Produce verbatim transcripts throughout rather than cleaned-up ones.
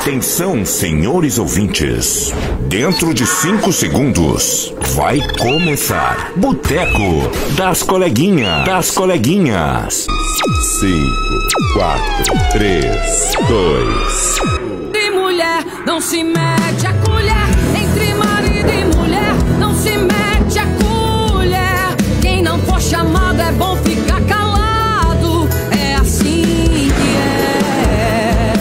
Atenção, senhores ouvintes. Dentro de cinco segundos vai começar Boteco das Coleguinhas. Das Coleguinhas. Cinco, quatro, três, dois. E mulher não se mete a colher. Entre marido e mulher não se mete a colher. Quem não for chamado é bom ficar calado. É assim que é.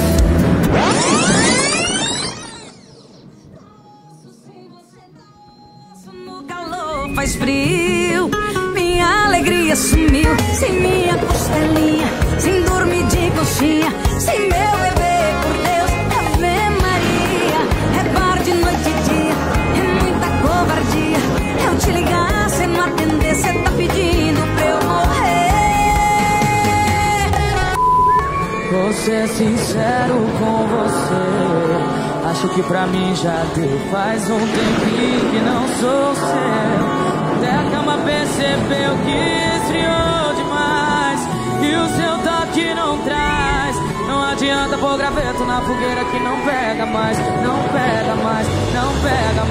No calor faz frio, minha alegria sumiu. Sem minha costelinha, sem dormir de conchinha, sem meu bebê, por Deus, Ave Maria. É bar de noite e dia, é muita covardia. Eu te ligar, cê não atender, cê tá pedindo pra eu morrer. Vou ser sincero com você, acho que pra mim já deu. Faz um tempinho que não sou seu. Até a cama percebeu que esfriou demais e o seu toque não traz. Não adianta pôr graveto na fogueira que não pega mais. Não pega mais, não pega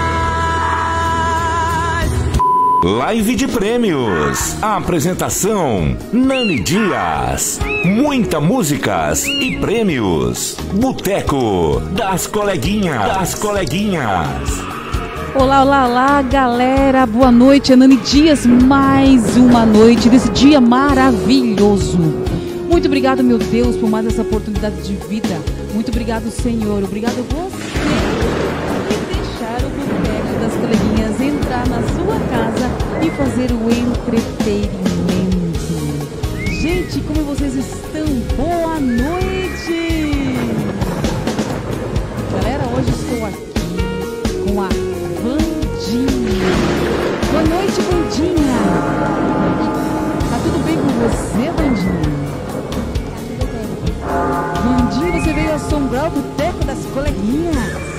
mais. Live de prêmios. Apresentação: Nani Dias. Muita músicas e prêmios. Boteco das Coleguinhas. Das Coleguinhas. Olá, olá, olá, galera. Boa noite, é Nani Dias. Mais uma noite desse dia maravilhoso. Muito obrigado, meu Deus, por mais essa oportunidade de vida. Muito obrigado, Senhor. Obrigado a você por deixar o Boteco das Coleguinhas entrar na sua casa e fazer o entretenimento. Gente, como vocês estão? Boa noite! Galera, hoje estou aqui com a Vandinha. Boa noite, Vandinha. Tá tudo bem com você, Vandinha? Vandinha, você veio assombrar o Boteco das Coleguinhas.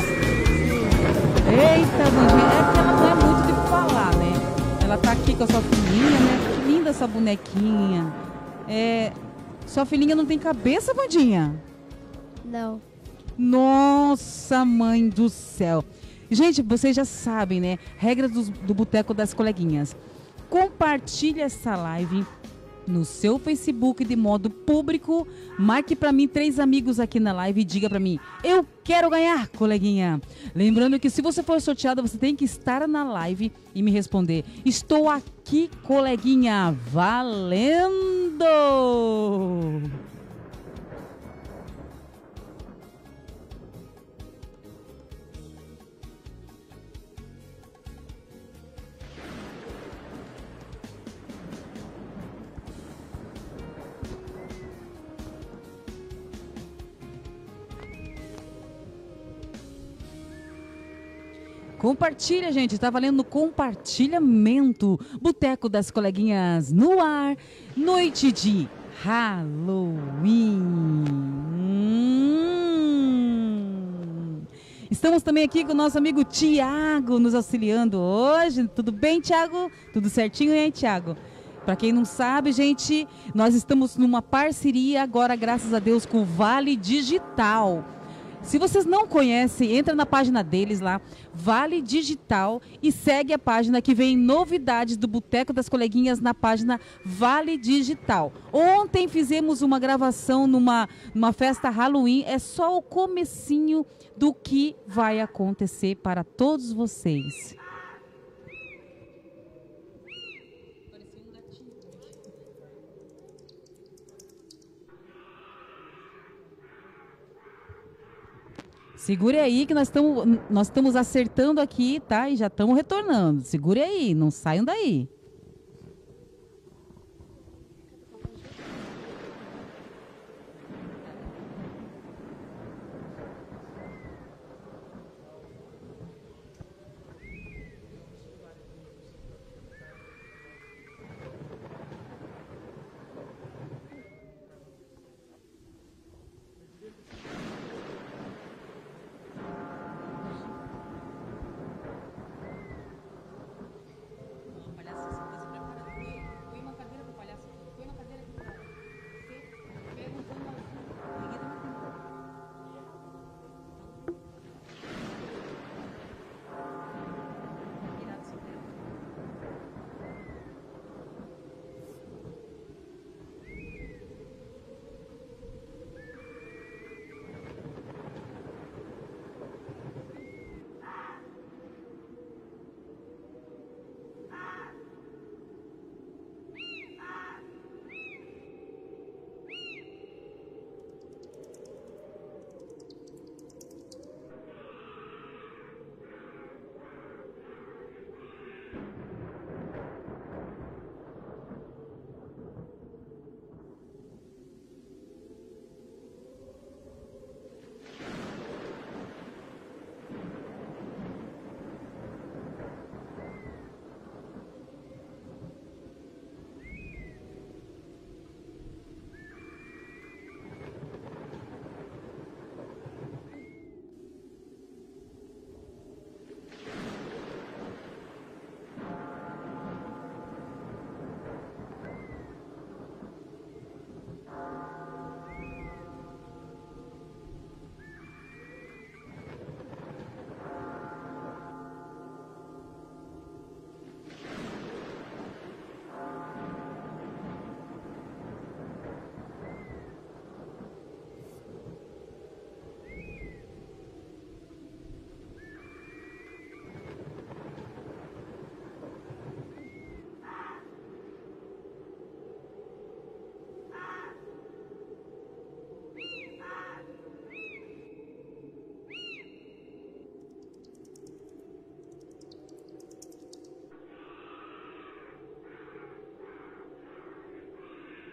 Eita, Vandinha, é que ela não é muito de falar, né? Ela tá aqui com a sua filhinha, né? Que linda essa bonequinha. É... Sua filhinha não tem cabeça, Vandinha? Não. Nossa, mãe do céu. Gente, vocês já sabem, né? Regras do, do Boteco das Coleguinhas. Compartilhe essa live no seu Facebook de modo público. Marque pra mim três amigos aqui na live e diga pra mim: eu quero ganhar, coleguinha. Lembrando que se você for sorteado, você tem que estar na live e me responder: estou aqui, coleguinha. Valendo! Compartilha, gente, tá valendo compartilhamento. Boteco das Coleguinhas no ar, noite de Halloween. Hum. Estamos também aqui com o nosso amigo Tiago nos auxiliando hoje. Tudo bem, Tiago? Tudo certinho, hein, Tiago? Para quem não sabe, gente, nós estamos numa parceria agora, graças a Deus, com o Vale Digital. Se vocês não conhecem, entra na página deles lá, Vale Digital, e segue a página que vem novidades do Boteco das Coleguinhas na página Vale Digital. Ontem fizemos uma gravação numa, numa festa Halloween, é só o comecinho do que vai acontecer para todos vocês. Segure aí que nós estamos nós estamos acertando aqui, tá? E já estamos retornando. Segure aí, não saiam daí.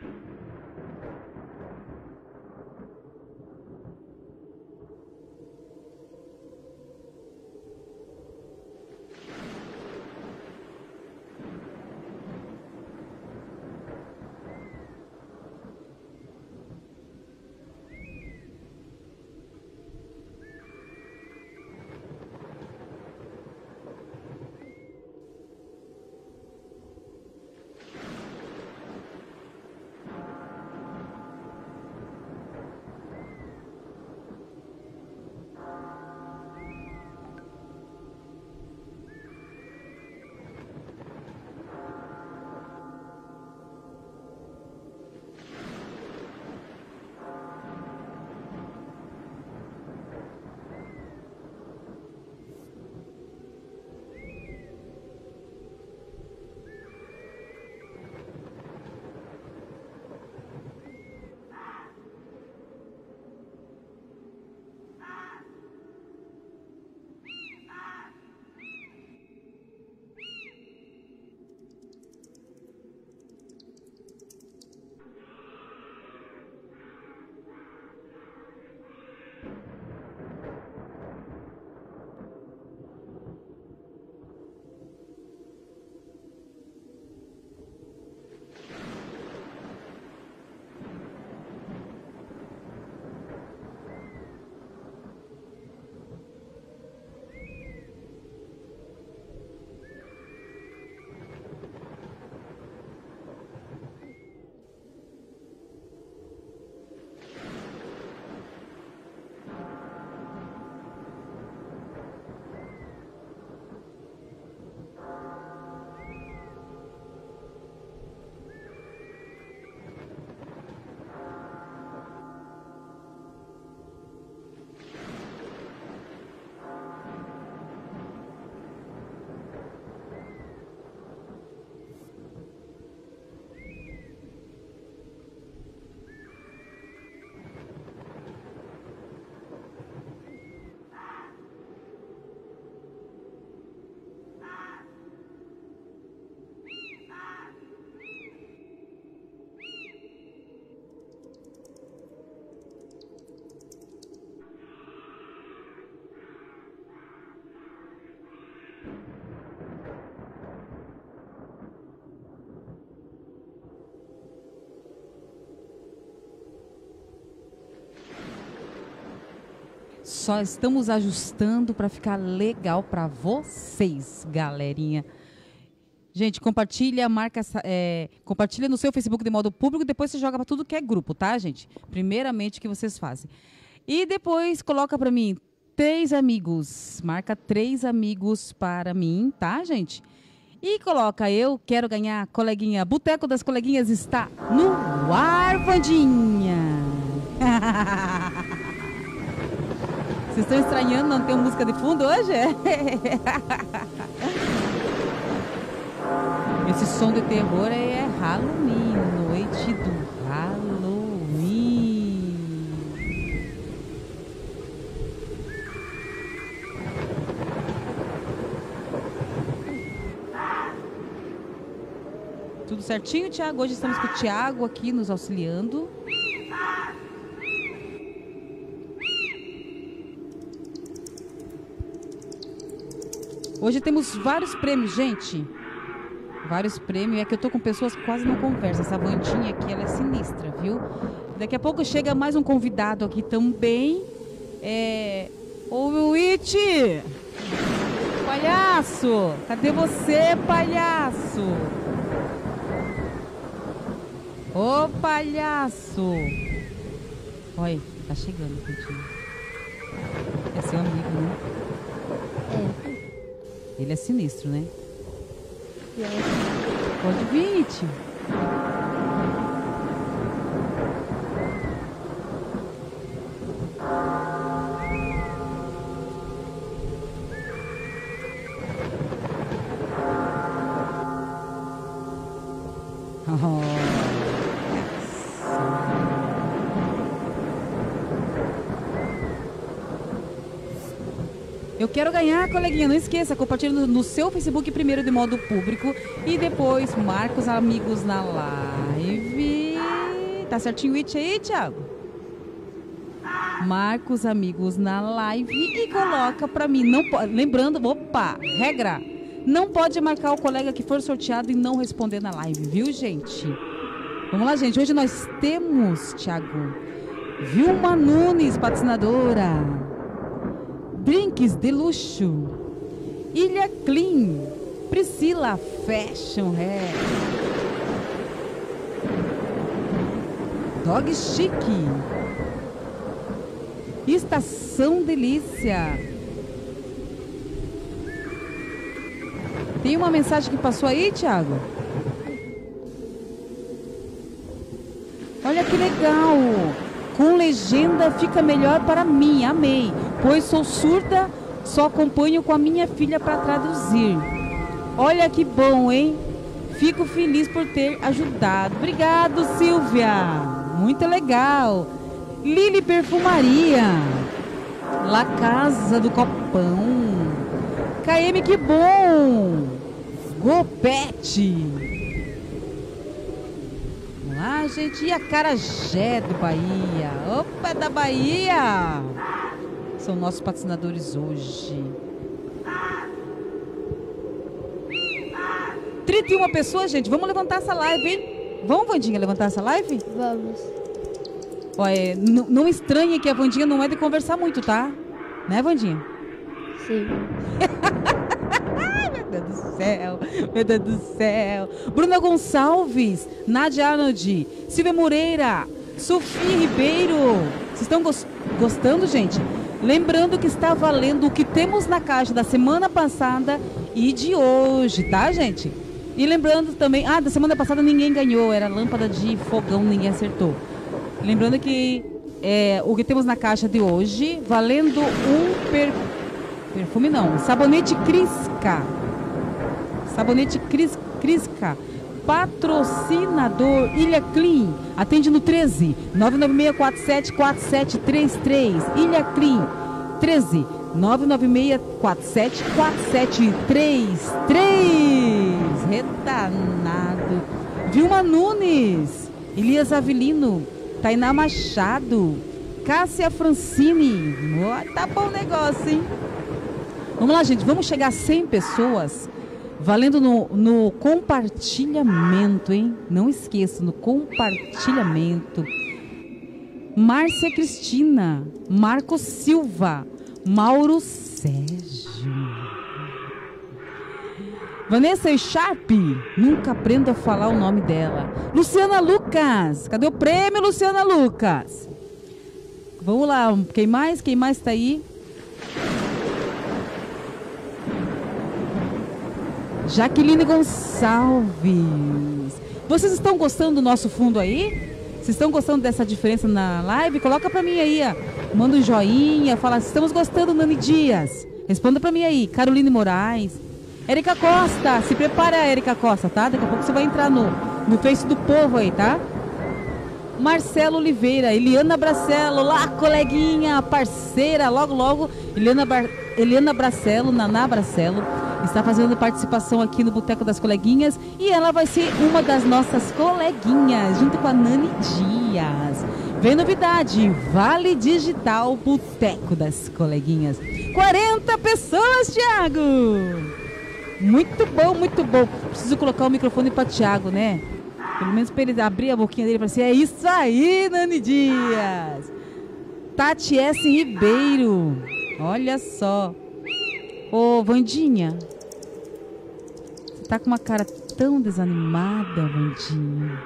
Só estamos ajustando para ficar legal para vocês, galerinha. Gente, compartilha, marca, é, compartilha no seu Facebook de modo público, depois você joga para tudo que é grupo, tá, gente? Primeiramente, o que vocês fazem. E depois coloca para mim três amigos, marca três amigos para mim, tá, gente? E coloca, eu quero ganhar, coleguinha. Boteco das Coleguinhas está no ar, Vandinha. Vocês estão estranhando não ter uma música de fundo hoje? Esse som de terror é Halloween, noite do Halloween. Tudo certinho, Thiago? Hoje estamos com o Thiago aqui nos auxiliando. Hoje temos vários prêmios, gente. Vários prêmios. É que eu tô com pessoas que quase não conversam. Essa Vandinha aqui, ela é sinistra, viu? Daqui a pouco chega mais um convidado aqui também. É... Ô, Witch! Palhaço! Cadê você, palhaço? Ô, palhaço! Olha, tá chegando, Vandinha. É seu amigo, né? É. Ele é sinistro, né? É. Pode vir, tio. Oh. Eu quero ganhar, coleguinha, não esqueça, compartilha no, no seu Facebook primeiro de modo público e depois marca os amigos na live. It? Tá certinho o It aí, Thiago? Marca os amigos na live e coloca pra mim. Não po... Lembrando, opa, regra. Não pode marcar o colega que for sorteado e não responder na live, viu, gente? Vamos lá, gente. Hoje nós temos, Thiago, Vilma Nunes, patrocinadora. Drinks de luxo. Ilha Clean. Priscila Fashion Hair. Dog Chique. Estação Delícia. Tem uma mensagem que passou aí, Thiago? Olha que legal. Com legenda fica melhor para mim. Amei. Pois sou surda, só acompanho com a minha filha para traduzir. Olha que bom, hein? Fico feliz por ter ajudado. Obrigado, Silvia. Muito legal. Lili Perfumaria. La Casa do Copão. K M, que bom. Gopete. Vamos lá, gente. E a Acarajé do Bahia. Opa, da Bahia. São nossos patrocinadores hoje. trinta e uma pessoas, gente. Vamos levantar essa live, hein? Vamos, Vandinha, levantar essa live? Vamos. Olha, não, não estranhe que a Vandinha não é de conversar muito, tá? Né, Vandinha? Sim. Meu Deus do céu, meu Deus do céu. Bruna Gonçalves, Nádia Arnold, Silvia Moreira, Sofia Ribeiro. Vocês estão gos- gostando, gente? Lembrando que está valendo o que temos na caixa da semana passada e de hoje, tá, gente? E lembrando também, ah, da semana passada ninguém ganhou, era lâmpada de fogão, ninguém acertou. Lembrando que é, o que temos na caixa de hoje, valendo um per, perfume não, sabonete Crisca. Sabonete Cris, Crisca. Patrocinador Ilha Clean. Atende no treze, nove nove seis quatro sete quatro sete três três. Ilha Clean. treze, nove nove seis quatro sete quatro sete três três. Retanado. Vilma Nunes. Elias Avelino. Tainá Machado. Cássia Francine. Oh, tá bom o negócio, hein? Vamos lá, gente. Vamos chegar a cem pessoas. Valendo no, no compartilhamento, hein? Não esqueça, no compartilhamento. Márcia Cristina. Marcos Silva. Mauro Sérgio. Vanessa Sharp. Nunca aprendo a falar o nome dela. Luciana Lucas. Cadê o prêmio, Luciana Lucas? Vamos lá. Quem mais? Quem mais tá aí? Jaqueline Gonçalves. Vocês estão gostando do nosso fundo aí? Vocês estão gostando dessa diferença na live? Coloca pra mim aí, ó. Manda um joinha, fala, estamos gostando, Nani Dias. Responda pra mim aí. Caroline Moraes. Érica Costa. Se prepara, Érica Costa, tá? Daqui a pouco você vai entrar no, no Face do Povo aí, tá? Marcelo Oliveira. Eliana Bracelo. Lá, coleguinha, parceira. Logo, logo. Eliana, Bar... Eliana Bracelo, Naná Bracelo. Está fazendo participação aqui no Boteco das Coleguinhas e ela vai ser uma das nossas coleguinhas, junto com a Nani Dias. Vem novidade, Vale Digital Boteco das Coleguinhas. quarenta pessoas, Thiago! Muito bom, muito bom. Preciso colocar o microfone para Thiago, né? Pelo menos para ele abrir a boquinha dele e falar assim, é isso aí, Nani Dias! Tati S. Ribeiro, olha só. Ô, Vandinha, você tá com uma cara tão desanimada, Vandinha.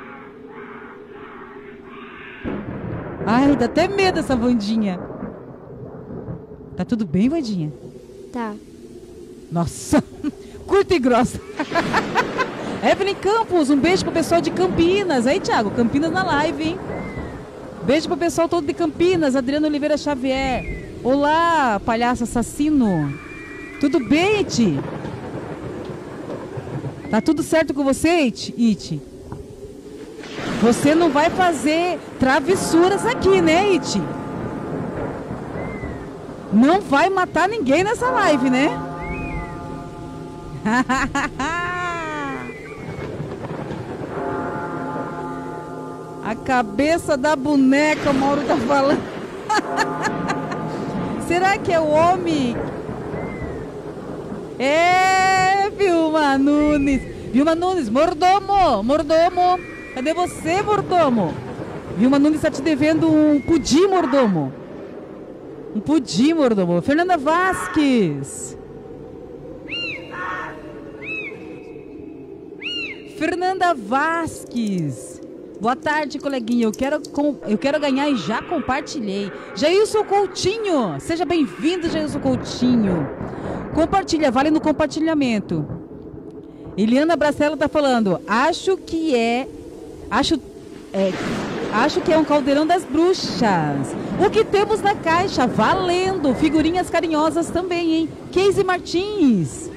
Ai, dá até medo essa Vandinha. Tá tudo bem, Vandinha? Tá. Nossa, curta e grossa. Evelyn Campos, um beijo pro pessoal de Campinas. Aí, Thiago, Campinas na live, hein? Beijo pro pessoal todo de Campinas. Adriano Oliveira Xavier. Olá, palhaço assassino. Tudo bem, Iti? Tá tudo certo com você, Iti? Iti? Você não vai fazer travessuras aqui, né, Iti? Não vai matar ninguém nessa live, né? A cabeça da boneca, o Mauro tá falando. Será que é o homem? É, Vilma Nunes. Vilma Nunes, mordomo, mordomo. Cadê você, mordomo? Vilma Nunes está te devendo um pudim, mordomo. Um pudim, mordomo. Fernanda Vasques. Fernanda Vasques. Boa tarde, coleguinha. Eu quero, com, eu quero ganhar e já compartilhei. Jailson Coutinho. Seja bem-vindo, Jailson Coutinho. Compartilha, vale no compartilhamento. Eliana Bracella tá falando. Acho que é... Acho... É, acho que é um caldeirão das bruxas. O que temos na caixa? Valendo. Figurinhas carinhosas também, hein? Casey Martins.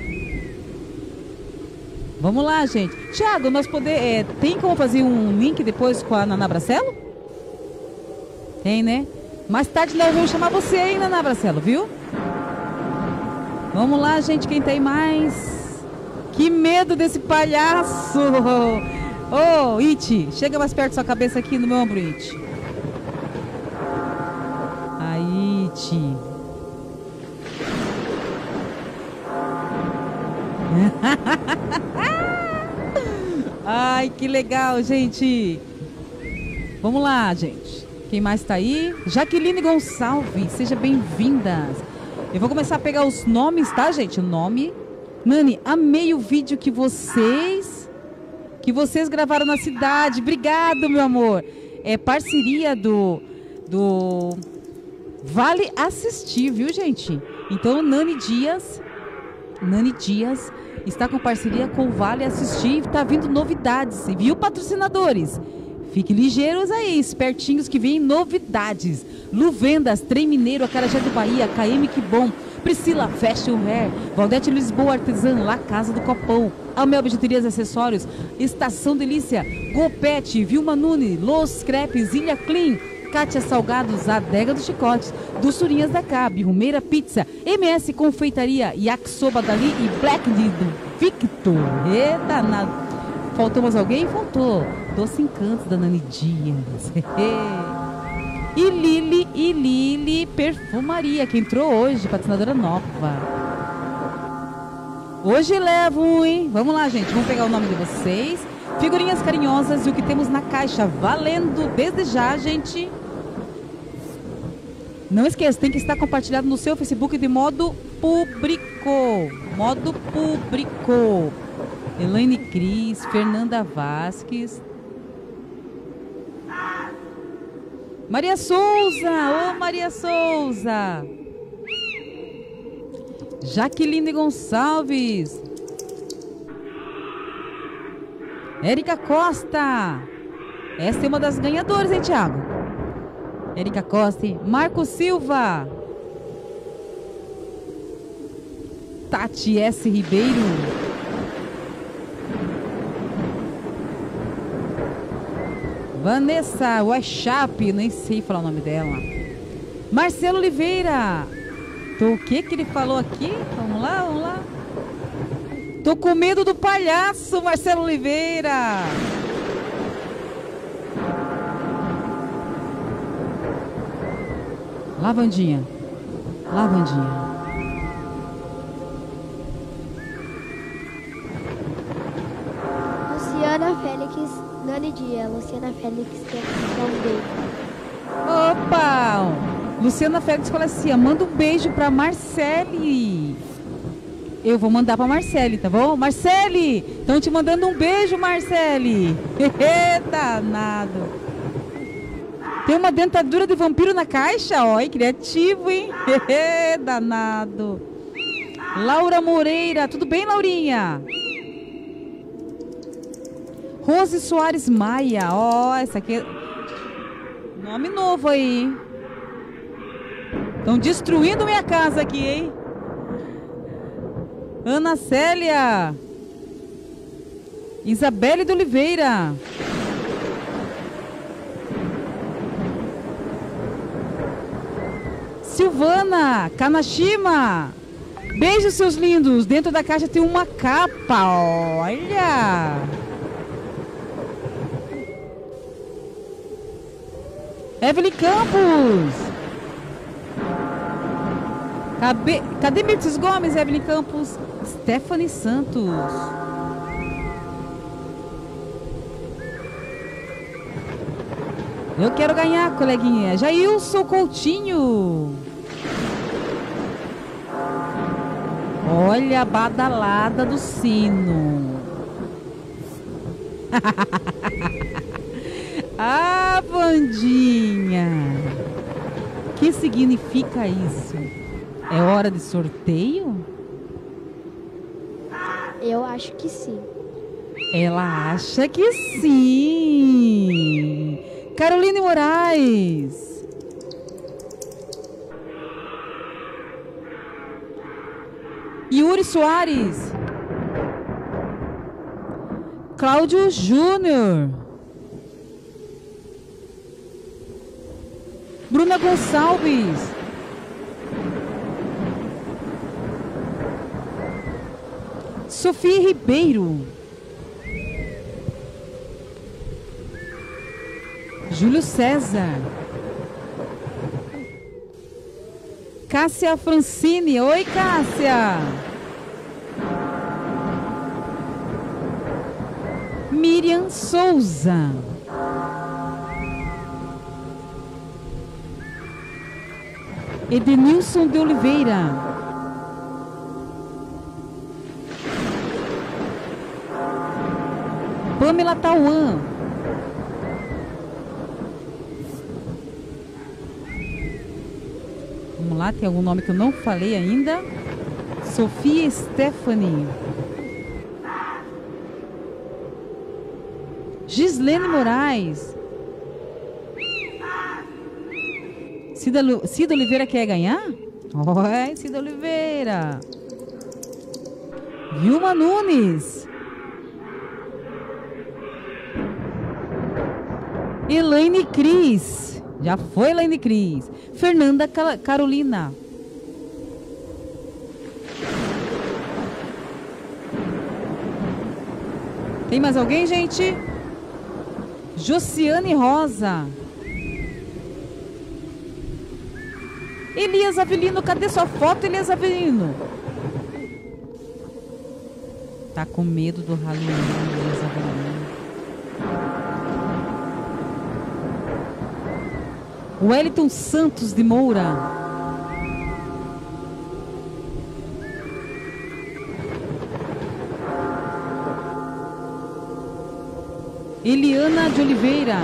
Vamos lá, gente. Thiago, nós poder, é, tem como fazer um link depois com a Naná Bracelo? Tem, né? Mais tarde nós vamos chamar você aí, Naná Bracelo, viu? Vamos lá, gente. Quem tem mais? Que medo desse palhaço. Ô, oh, Iti, chega mais perto da sua cabeça aqui no meu ombro, Iti. Aí, Iti. Ai, que legal, gente. Vamos lá, gente. Quem mais tá aí? Jaqueline Gonçalves, seja bem-vindas. Eu vou começar a pegar os nomes, tá, gente? O nome. Nani, amei o vídeo que vocês... Que vocês gravaram na cidade. Obrigado, meu amor. É parceria do... Do... Vale Assistir, viu, gente? Então, Nani Dias... Nani Dias está com parceria com o Vale Assistir. Está vindo novidades, viu, patrocinadores? Fiquem ligeiros aí, espertinhos que vêm novidades. Luvendas, Trem Mineiro, Acarajé do Bahia, K M Que Bom, Priscila Fashion Hair, Valdete Lisboa Artesã, La Casa do Copão, Amel Bijuterias e Acessórios, Estação Delícia, Gopete, Vilma Nunes, Los Crepes, Ilha Clean, Kátia Salgados, Adega dos Chicotes, Doçurinhas da Cabe, Rumeira Pizza, M S Confeitaria, Yakisoba Dali e Black do Victor. Eita, nada. Faltou mais alguém? Faltou. Doce Encantos da Nani Dias. E Lili, e Lili Perfumaria, que entrou hoje, patrocinadora nova. Hoje levo, hein? Vamos lá, gente. Vamos pegar o nome de vocês. Figurinhas carinhosas e o que temos na caixa. Valendo desde já, gente. Não esqueça, tem que estar compartilhado no seu Facebook de modo público. Modo público. Elaine Cris, Fernanda Vasques. Maria Souza, ô oh, Maria Souza. Jaqueline Gonçalves. Érica Costa. Essa é uma das ganhadoras, hein, Thiago? Érica Costa. Marco Silva. Tati S. Ribeiro. Vanessa Wechap, nem sei falar o nome dela. Marcelo Oliveira. Tô, o que que ele falou aqui? Vamos lá, vamos lá. Tô com medo do palhaço, Marcelo Oliveira. Lavandinha. Lavandinha. Luciana Félix, Nani Dia. Luciana Félix quer dar um beijo. Opa! Luciana Félix fala assim, manda um beijo pra Marcele. Eu vou mandar pra Marcele, tá bom? Marcele! Estão te mandando um beijo, Marcele! Danado! Tem uma dentadura de vampiro na caixa, ó, hein? Criativo, hein? Danado! Laura Moreira, tudo bem, Laurinha? Rose Soares Maia, ó, essa aqui é... Nome novo aí. Estão destruindo minha casa aqui, hein? Ana Célia. Isabelle de Oliveira. Silvana Kanashima. Beijo, seus lindos. Dentro da caixa tem uma capa. Olha. Evelyn Campos. Cadê, cadê Mirtes Gomes, Evelyn Campos? Stephanie Santos. Eu quero ganhar, coleguinha. Jailson Coutinho. Olha a badalada do sino. Ah, Vandinha. O que significa isso? É hora de sorteio? Eu acho que sim. Ela acha que sim. Caroline Moraes. Yuri Soares. Cláudio Júnior. Bruna Gonçalves. Sofia Ribeiro. Júlio César. Cássia Francine. Oi, Cássia. Miriam Souza. Edenilson de Oliveira. Pamela Tauan. Vamos lá, tem algum nome que eu não falei ainda? Sofia Stephanie. Gislene Moraes. Cida, Cida Oliveira quer ganhar? Oi, Cida Oliveira. Vilma Nunes. Elaine Cris. Já foi, Elaine Cris. Fernanda Carolina. Tem mais alguém, gente? Josiane Rosa. Elias Avelino, cadê sua foto, Elias Avelino? Tá com medo do Halloween, Elias Avelino. Wellington Santos de Moura. Eliana de Oliveira.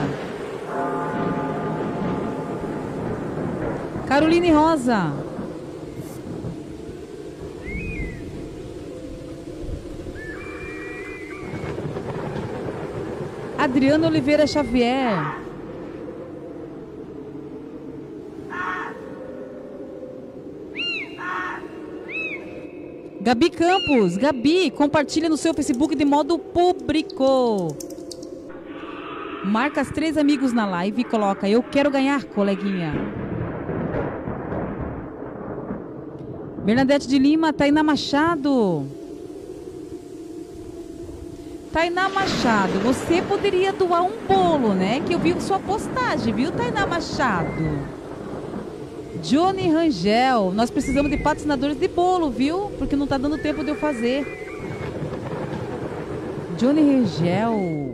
Caroline Rosa. Adriana Oliveira Xavier. Gabi Campos. Gabi, compartilha no seu Facebook de modo público. Marca os três amigos na live e coloca: eu quero ganhar, coleguinha. Bernadette de Lima. Tainá Machado. Tainá Machado, você poderia doar um bolo, né? Que eu vi sua postagem, viu, Tainá Machado? Johnny Rangel, nós precisamos de patrocinadores de bolo, viu? Porque não tá dando tempo de eu fazer. Johnny Rangel.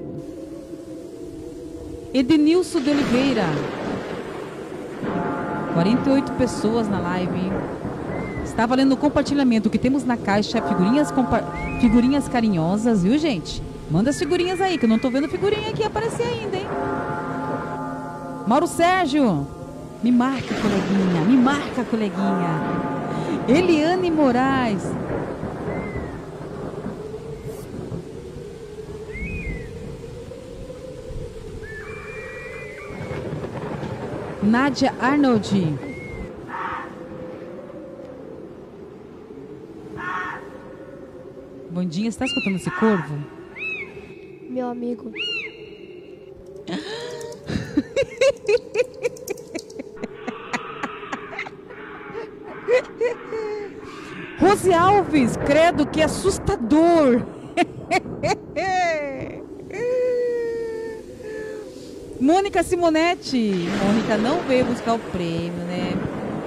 Edenilson de Oliveira. quarenta e oito pessoas na live. Está valendo o compartilhamento. O que temos na caixa é figurinhas, figurinhas carinhosas, viu, gente? Manda as figurinhas aí, que eu não tô vendo figurinha aqui aparecer ainda, hein? Mauro Sérgio. Me marca, coleguinha. Me marca, coleguinha. Eliane Moraes. Nádia Arnold. Bandinha, você está escutando esse corvo? Meu amigo. Rose Alves, credo, que assustador. Mônica Simonetti. Mônica não veio buscar o prêmio, né?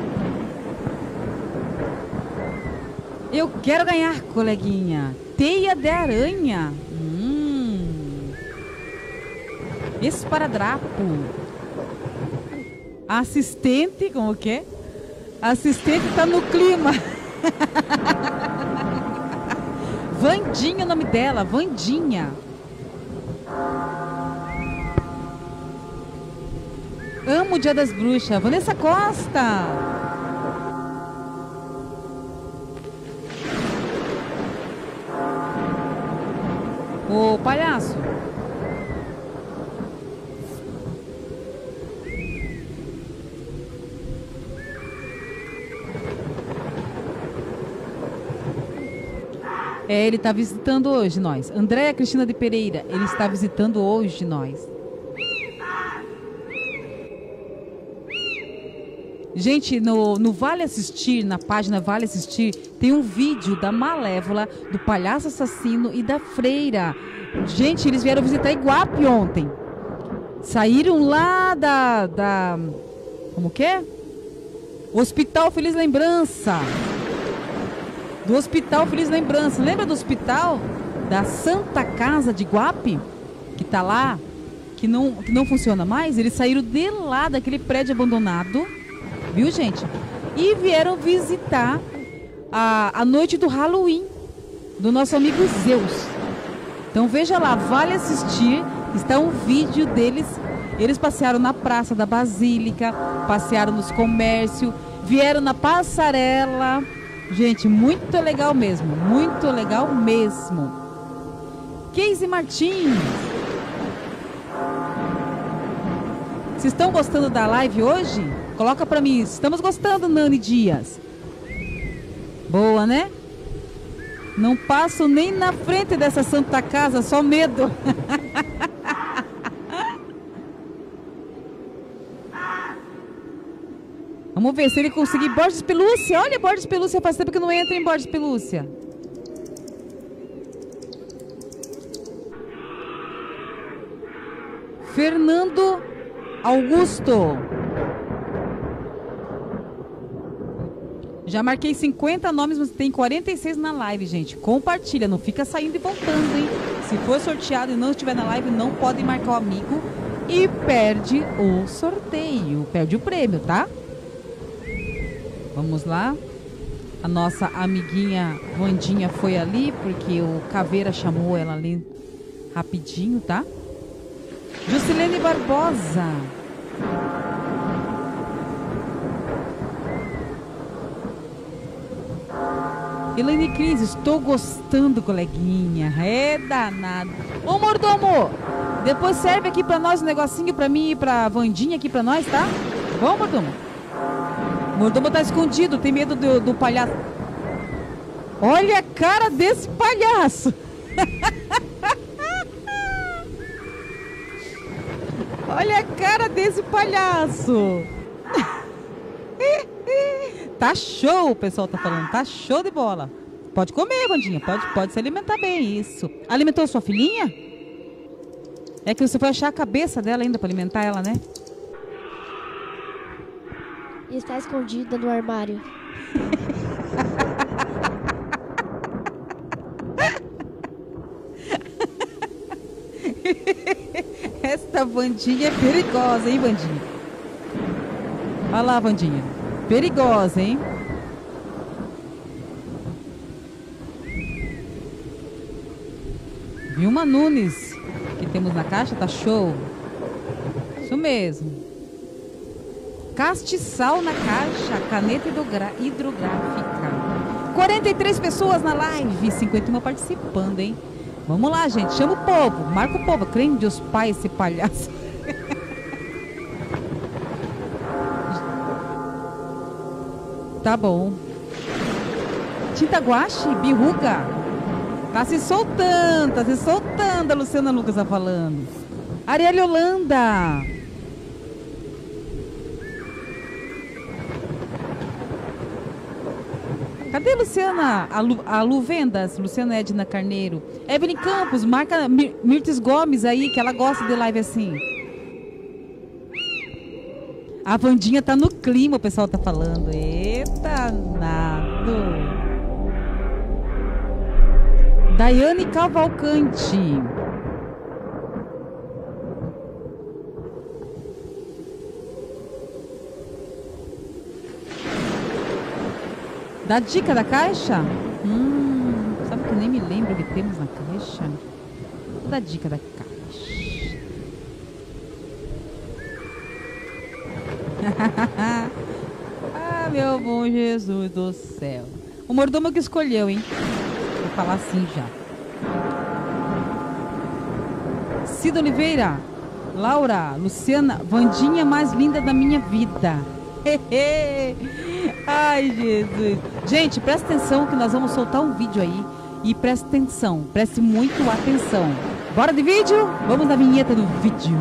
Eu quero ganhar, coleguinha. Teia de aranha. Hum. Esparadrapo. Assistente, como que é? Assistente tá no clima. Vandinha, o nome dela, Vandinha. Amo o Dia das Bruxas. Vanessa Costa. Ô, palhaço. É, ele está visitando hoje nós. Andréia Cristina de Pereira, ele está visitando hoje nós. Gente, no, no Vale Assistir, na página Vale Assistir, tem um vídeo da Malévola, do Palhaço Assassino e da Freira. Gente, eles vieram visitar Iguape ontem. Saíram lá da... da como que é? Hospital Feliz Lembrança. Do Hospital Feliz Lembrança. Lembra do hospital da Santa Casa de Iguape? Que tá lá, que não, que não funciona mais? Eles saíram de lá, daquele prédio abandonado, viu, gente? E vieram visitar a, a noite do Halloween do nosso amigo Zeus. Então veja lá, vale assistir. Está um vídeo deles. Eles passearam na Praça da Basílica, passearam nos comércios, vieram na passarela. Gente, muito legal mesmo, muito legal mesmo. Casey Martins. Vocês estão gostando da live hoje? Coloca pra mim, estamos gostando, Nani Dias. Boa, né? Não passo nem na frente dessa Santa Casa, só medo. Vamos ver se ele conseguir Borges Pelúcia. Olha, Borges Pelúcia, faz tempo que não entra em Borges Pelúcia. Fernando Augusto. Já marquei cinquenta nomes, mas tem quarenta e seis na live, gente. Compartilha, não fica saindo e voltando, hein? Se for sorteado e não estiver na live, não pode marcar o amigo e perde o sorteio. Perde o prêmio, tá? Vamos lá. A nossa amiguinha Vandinha foi ali, porque o Caveira chamou ela ali rapidinho, tá? Juscelene Barbosa. Elaine Cris, estou gostando, coleguinha. É danado. Ô, mordomo, depois serve aqui pra nós um negocinho pra mim e pra Vandinha aqui pra nós, tá? Bom, mordomo? O mordomo tá escondido, tem medo do, do palhaço. Olha a cara desse palhaço. Olha a cara desse palhaço. Tá show, o pessoal tá falando. Tá show de bola. Pode comer, Vandinha. Pode, pode se alimentar bem, isso. Alimentou sua filhinha? É que você foi achar a cabeça dela ainda pra alimentar ela, né? Está escondida no armário. Esta Vandinha é perigosa, hein, Vandinha? Olha lá, Vandinha. Perigosa, hein? Vilma Nunes, que temos na caixa, tá show. Isso mesmo. Castiçal na caixa, caneta hidrográfica. quarenta e três pessoas na live, cinquenta e uma participando, hein? Vamos lá, gente, chama o povo, marca o povo. Creme Deus Pai, esse palhaço. Tá bom. Tinta guache, birruga. Tá se soltando, tá se soltando, a Luciana Lucas tá falando. Arielle Holanda. Cadê a Luciana? A, Lu, a Lu Vendas, Luciana Edna Carneiro. Evelyn Campos, marca Mir Mirtes Gomes aí, que ela gosta de live assim. A Vandinha tá no clima, o pessoal tá falando. Eita, nado. Daiane Cavalcante. Da dica da caixa? Hum, sabe que eu nem me lembro o que temos na caixa? Vou dar dica da caixa. Ah, meu bom Jesus do céu. O mordomo que escolheu, hein? Vou falar assim já. Cida Oliveira, Laura, Luciana, Vandinha mais linda da minha vida. Ai, Jesus. Gente, presta atenção que nós vamos soltar um vídeo aí. E presta atenção, preste muito atenção. Bora de vídeo? Vamos na vinheta do vídeo.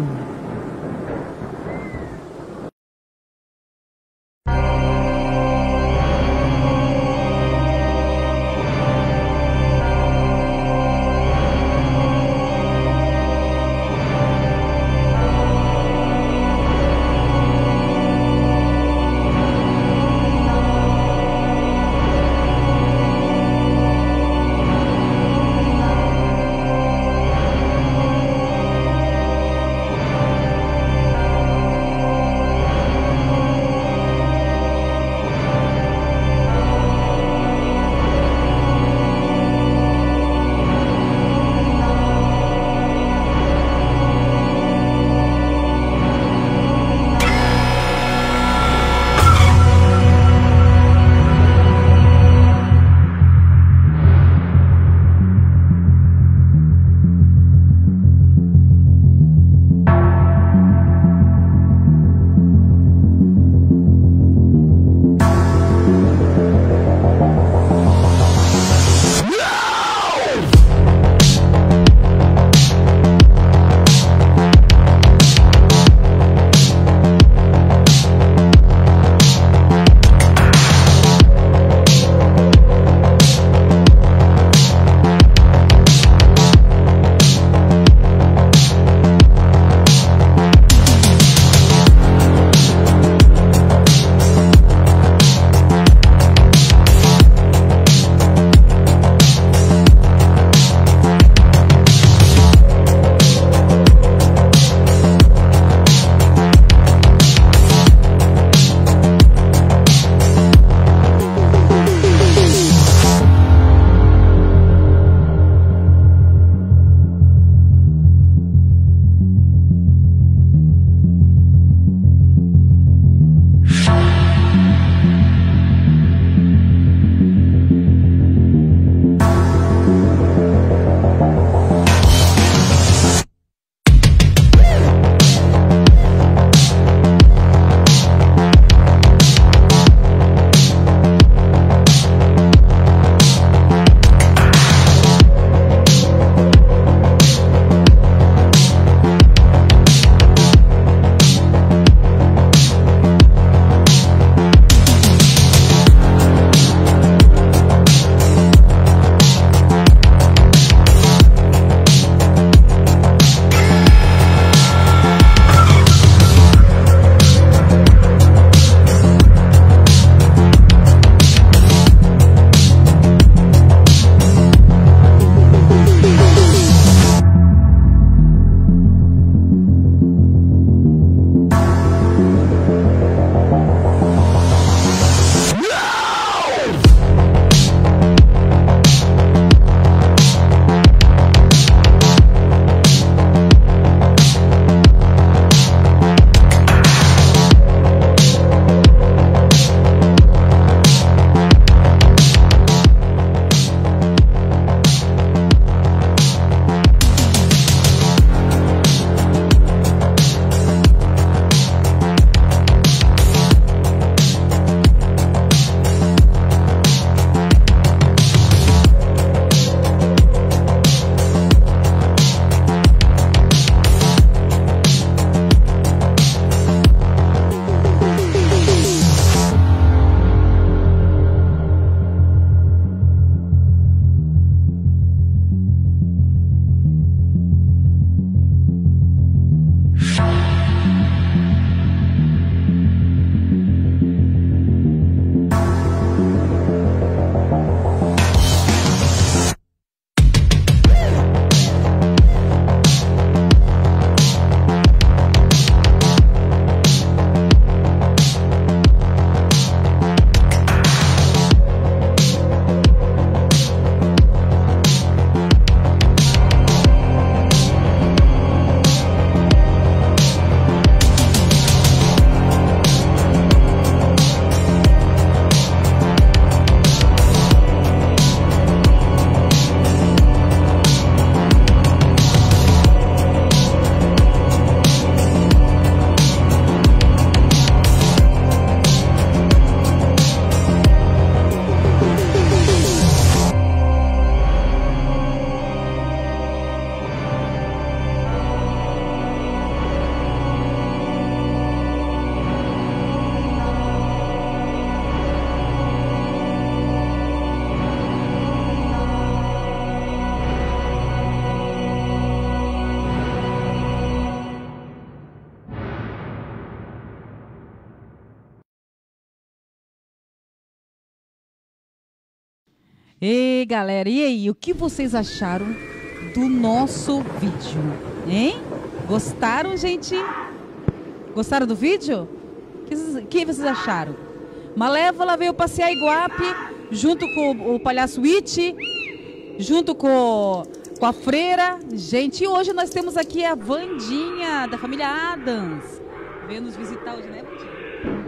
Ei, galera, e aí, o que vocês acharam do nosso vídeo? Hein? Gostaram, gente? Gostaram do vídeo? O que, que vocês acharam? Malévola veio passear Iguape, junto com o palhaço It, junto com, com a freira. Gente, e hoje nós temos aqui a Vandinha, da família Adams. Veio nos visitar hoje, né, Vandinha?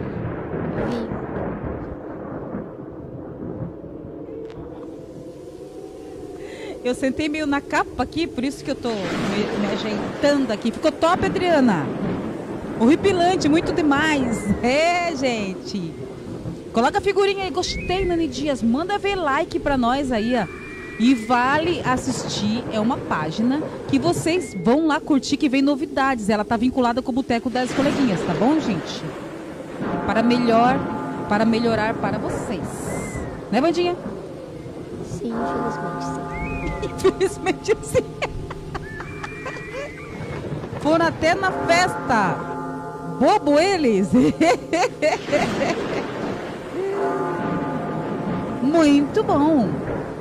Eu sentei meio na capa aqui, por isso que eu tô me, me ajeitando aqui. Ficou top, Adriana? Horripilante, muito demais. É, gente. Coloca a figurinha aí, gostei, Nani Dias. Manda ver like pra nós aí, ó. E vale assistir, é uma página que vocês vão lá curtir, que vem novidades. Ela tá vinculada com o Boteco das Coleguinhas, tá bom, gente? Para melhor, para melhorar para vocês. Né, Vandinha? Sim, infelizmente sim. Infelizmente sim. Foram até na festa. Bobo eles. Muito bom.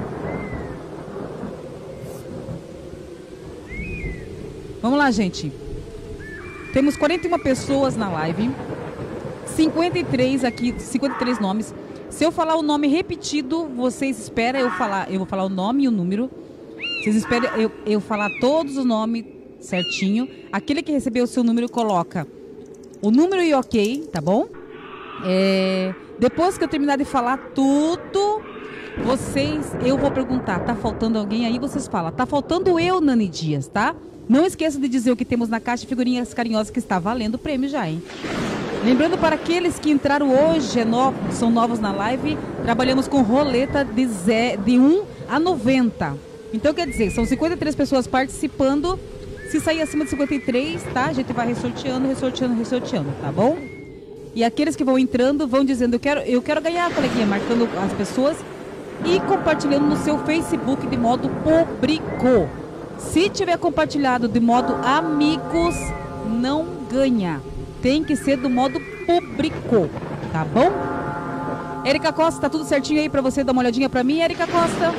Vamos lá, gente. Temos quarenta e uma pessoas na live. cinquenta e três aqui, cinquenta e três nomes. Se eu falar o nome repetido, vocês esperam eu falar, eu vou falar o nome e o número. Vocês esperam eu, eu falar todos os nomes certinho. Aquele que recebeu o seu número coloca o número e ok, tá bom? É, depois que eu terminar de falar tudo, vocês, eu vou perguntar, tá faltando alguém aí? Vocês falam, tá faltando eu, Nani Dias, tá? Não esqueça de dizer o que temos na caixa de figurinhas carinhosas, que está valendo o prêmio já, hein? Lembrando para aqueles que entraram hoje, é novo, são novos na live, trabalhamos com roleta de, zé, de um a noventa. Então, quer dizer, são cinquenta e três pessoas participando. Se sair acima de cinquenta e três, tá? A gente vai ressorteando, ressorteando, ressorteando, tá bom? E aqueles que vão entrando vão dizendo, eu quero, eu quero ganhar, coleguinha, marcando as pessoas e compartilhando no seu Facebook de modo público. Se tiver compartilhado de modo amigos, não ganha. Tem que ser do modo público, tá bom? Érica Costa, tá tudo certinho aí pra você dar uma olhadinha pra mim, Érica Costa?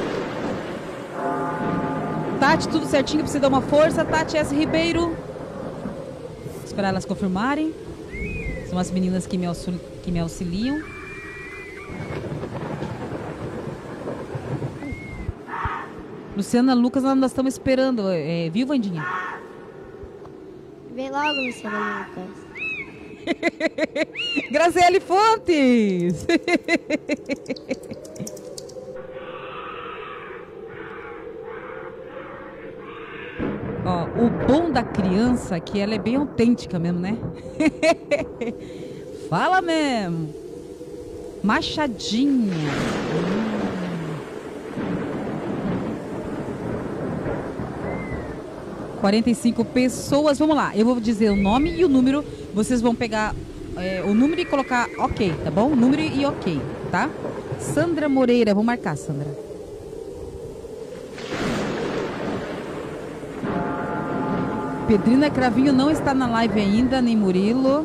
Tati, tudo certinho pra você dar uma força. Tati S. Ribeiro. Vou esperar elas confirmarem. São as meninas que me, auxil... que me auxiliam. Luciana Lucas, nós estamos esperando. É, viu, Vandinha? Vem logo, Luciana Lucas. Graziele Fontes. Ó, o bom da criança é que ela é bem autêntica mesmo, né? Fala mesmo. Machadinha. Hum. quarenta e cinco pessoas. Vamos lá, eu vou dizer o nome e o número. Vocês vão pegar é, o número e colocar ok, tá bom? Número e ok, tá? Sandra Moreira, vou marcar, Sandra. Pedrina Cravinho não está na live ainda, nem Murilo.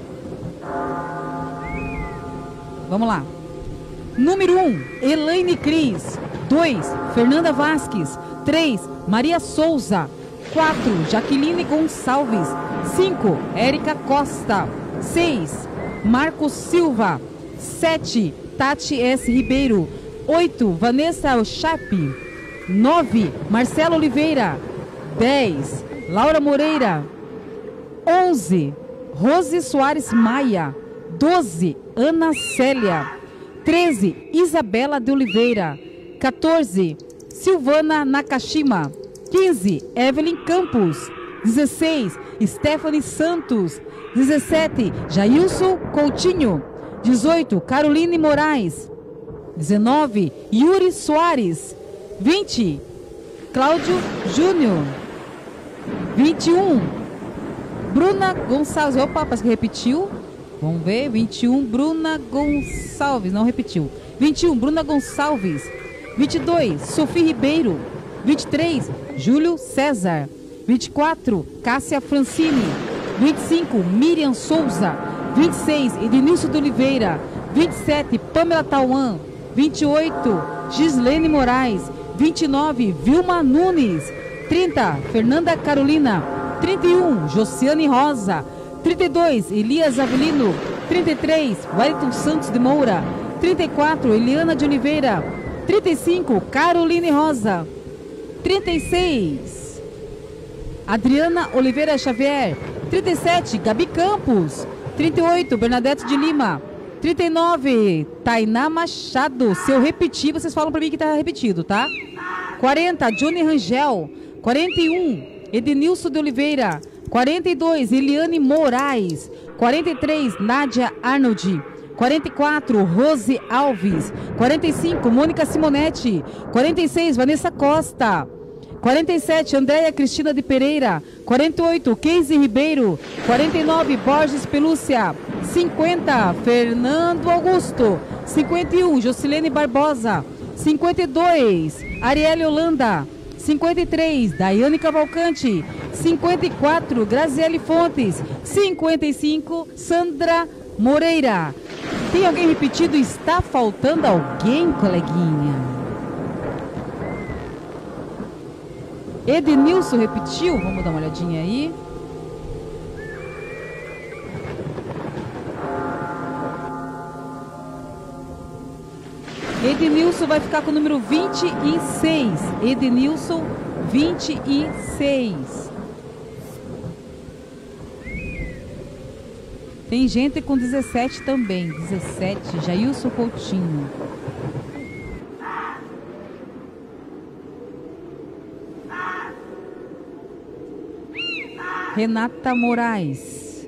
Vamos lá. Número um, Elaine Cris. dois, Fernanda Vasques. três, Maria Souza. quatro, Jaqueline Gonçalves. cinco, Érica Costa. seis, Marcos Silva. sete, Tati S. Ribeiro. oito, Vanessa Chape. nove, Marcelo Oliveira. dez, Laura Moreira. onze, Rose Soares Maia. doze, Ana Célia. treze, Isabela de Oliveira. quatorze, Silvana Nakashima. quinze, Evelyn Campos. dezesseis, Stephanie Santos. dezessete, Jailson Coutinho. dezoito, Caroline Moraes. dezenove, Yuri Soares. vinte, Cláudio Júnior. vinte e um, Bruna Gonçalves. Opa, parece que repetiu. Vamos ver. vinte e um, Bruna Gonçalves. Não repetiu. vinte e um, Bruna Gonçalves. vinte e dois, Sofia Ribeiro. vinte e três, Júlio César. vinte e quatro, Cássia Francine. vinte e cinco, Miriam Souza. vinte e seis, Ednilson de Oliveira. vinte e sete, Pamela Tauan. vinte e oito, Gislene Moraes. vinte e nove, Vilma Nunes. trinta, Fernanda Carolina. trinta e um, Josiane Rosa. trinta e dois, Elias Avelino. trinta e três, Wellington Santos de Moura. trinta e quatro, Eliana de Oliveira. trinta e cinco, Caroline Rosa. trinta e seis, Adriana Oliveira Xavier. trinta e sete, Gabi Campos. trinta e oito, Bernadette de Lima. trinta e nove, Tainá Machado. Se eu repetir, vocês falam pra mim que tá repetido, tá? quarenta, Johnny Rangel. quarenta e um, Edenilson de Oliveira. quarenta e dois, Eliane Moraes. quarenta e três, Nádia Arnold. quarenta e quatro, Rose Alves. quarenta e cinco, Mônica Simonetti. quarenta e seis, Vanessa Costa. quarenta e sete, Andréia Cristina de Pereira. quarenta e oito, Keise Ribeiro. quarenta e nove, Borges Pelúcia. cinquenta, Fernando Augusto. cinquenta e um, Jocilene Barbosa. cinquenta e dois, Arielle Holanda. cinquenta e três, Daiane Cavalcante. cinquenta e quatro, Graziele Fontes. cinquenta e cinco, Sandra Moreira. Tem alguém repetido? Está faltando alguém, coleguinha? Edenilson repetiu? Vamos dar uma olhadinha aí. Edenilson vai ficar com o número vinte e seis. Edenilson, vinte e seis. Tem gente com dezessete também. dezessete, Jailson Coutinho. Renata Moraes.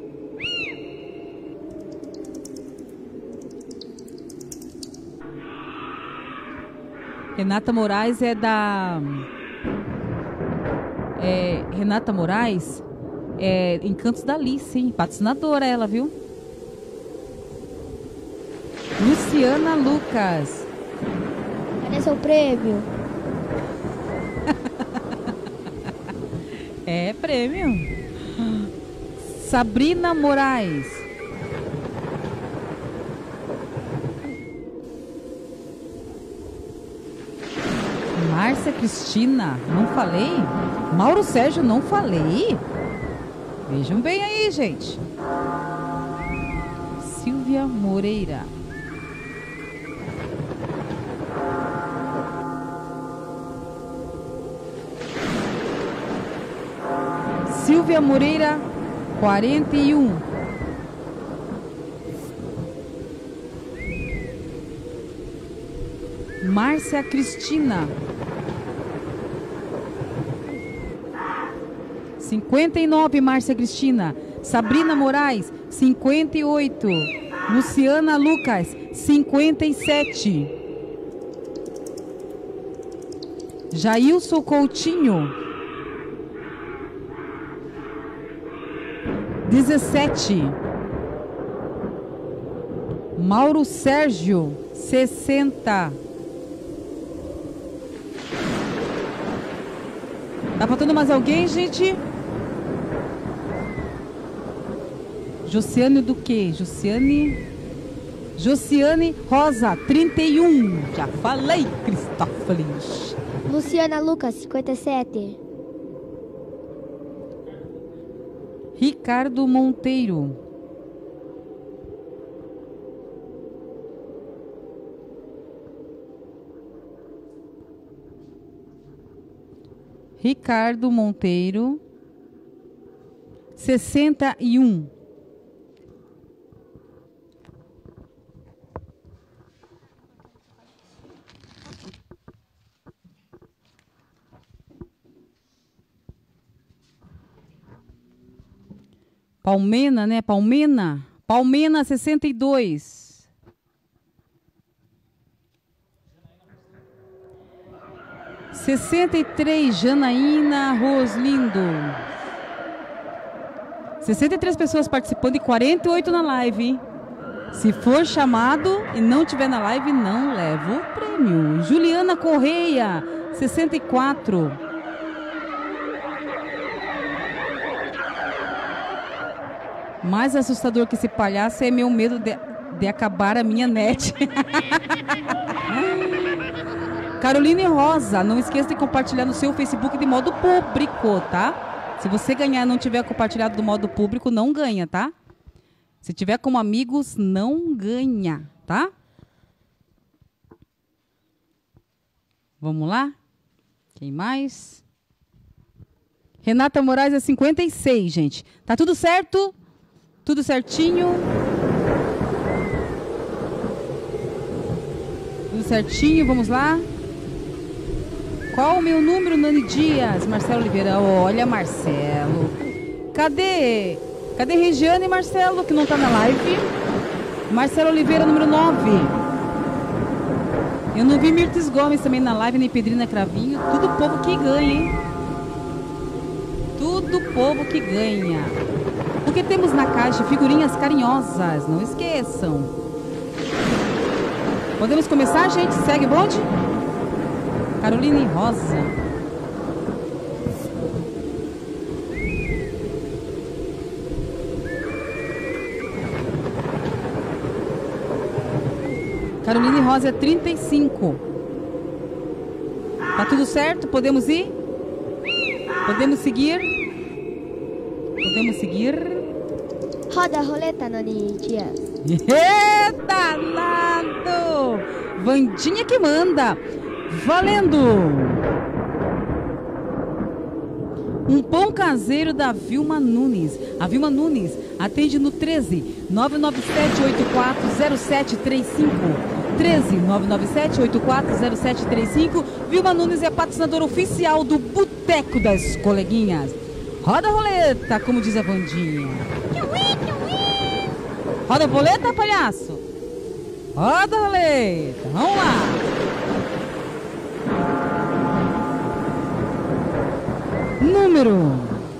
Renata Moraes é da... É, Renata Moraes é Encantos da Alice, hein? Patrocinadora ela, viu? Luciana Lucas. Cadê seu prêmio? É prêmio. Sabrina Moraes. Márcia Cristina, não falei? Mauro Sérgio, não falei? Vejam bem aí, gente. Silvia Moreira. Silvia Moreira, quarenta e um. Márcia Cristina. cinquenta e nove, Márcia Cristina. Sabrina Moraes, cinquenta e oito. Luciana Lucas, cinquenta e sete. Jailson Coutinho, dezessete. Mauro Sérgio, sessenta. Tá faltando mais alguém, gente? Josiane do quê? Josiane... Josiane Rosa, trinta e um. Já falei, Cristófalis. Luciana Lucas, cinquenta e sete. Ricardo Monteiro. Ricardo Monteiro, sessenta e um. Palmena, né? Palmena. Palmena, sessenta e dois. sessenta e três, Janaína Roslindo. sessenta e três pessoas participando e quarenta e oito na live. Se for chamado e não tiver na live, não leva o prêmio. Juliana Correia, sessenta e quatro. Mais assustador que esse palhaço é meu medo de, de acabar a minha net. Caroline Rosa, não esqueça de compartilhar no seu Facebook de modo público, tá? Se você ganhar e não tiver compartilhado do modo público, não ganha, tá? Se tiver como amigos, não ganha, tá? Vamos lá? Quem mais? Renata Moraes é cinquenta e seis, gente. Tá tudo certo? Tudo certinho? Tudo certinho, vamos lá? Qual o meu número, Nani Dias? Marcelo Oliveira. Olha, Marcelo. Cadê? Cadê Regiane e Marcelo, que não tá na live? Marcelo Oliveira, número nove. Eu não vi Mirtes Gomes também na live, nem Pedrina Cravinho. Tudo povo que ganha, hein? Tudo povo que ganha. O que temos na caixa? Figurinhas carinhosas, não esqueçam. Podemos começar, gente? Segue o bonde? Caroline Rosa. Caroline Rosa é trinta e cinco. Tá tudo certo? Podemos ir? Podemos seguir? Podemos seguir? Roda a roleta, Nani Dias. Eita, danado! Vandinha que manda. Valendo! Um pão caseiro da Vilma Nunes. A Vilma Nunes atende no treze, nove nove sete, oito quatro zero sete três cinco. treze, nove nove sete, oito quatro zero sete três cinco. Vilma Nunes é a patrocinadora oficial do Boteco das Coleguinhas. Roda a roleta, como diz a Vandinha. Roda a roleta, palhaço? Roda a roleta. Vamos lá. Número.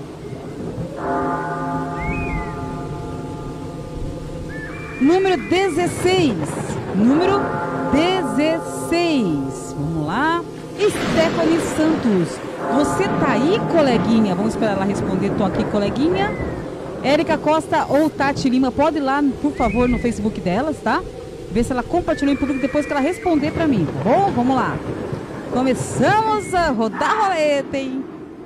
Número dezesseis. Número dezesseis. Vamos lá. Stephanie Santos. Você tá aí, coleguinha? Vamos esperar ela responder. Tô aqui, coleguinha. Érica Costa ou Tati Lima, pode ir lá, por favor, no Facebook delas, tá? Ver se ela compartilhou em público depois que ela responder pra mim, tá bom? Vamos lá. Começamos a rodar a roleta, hein?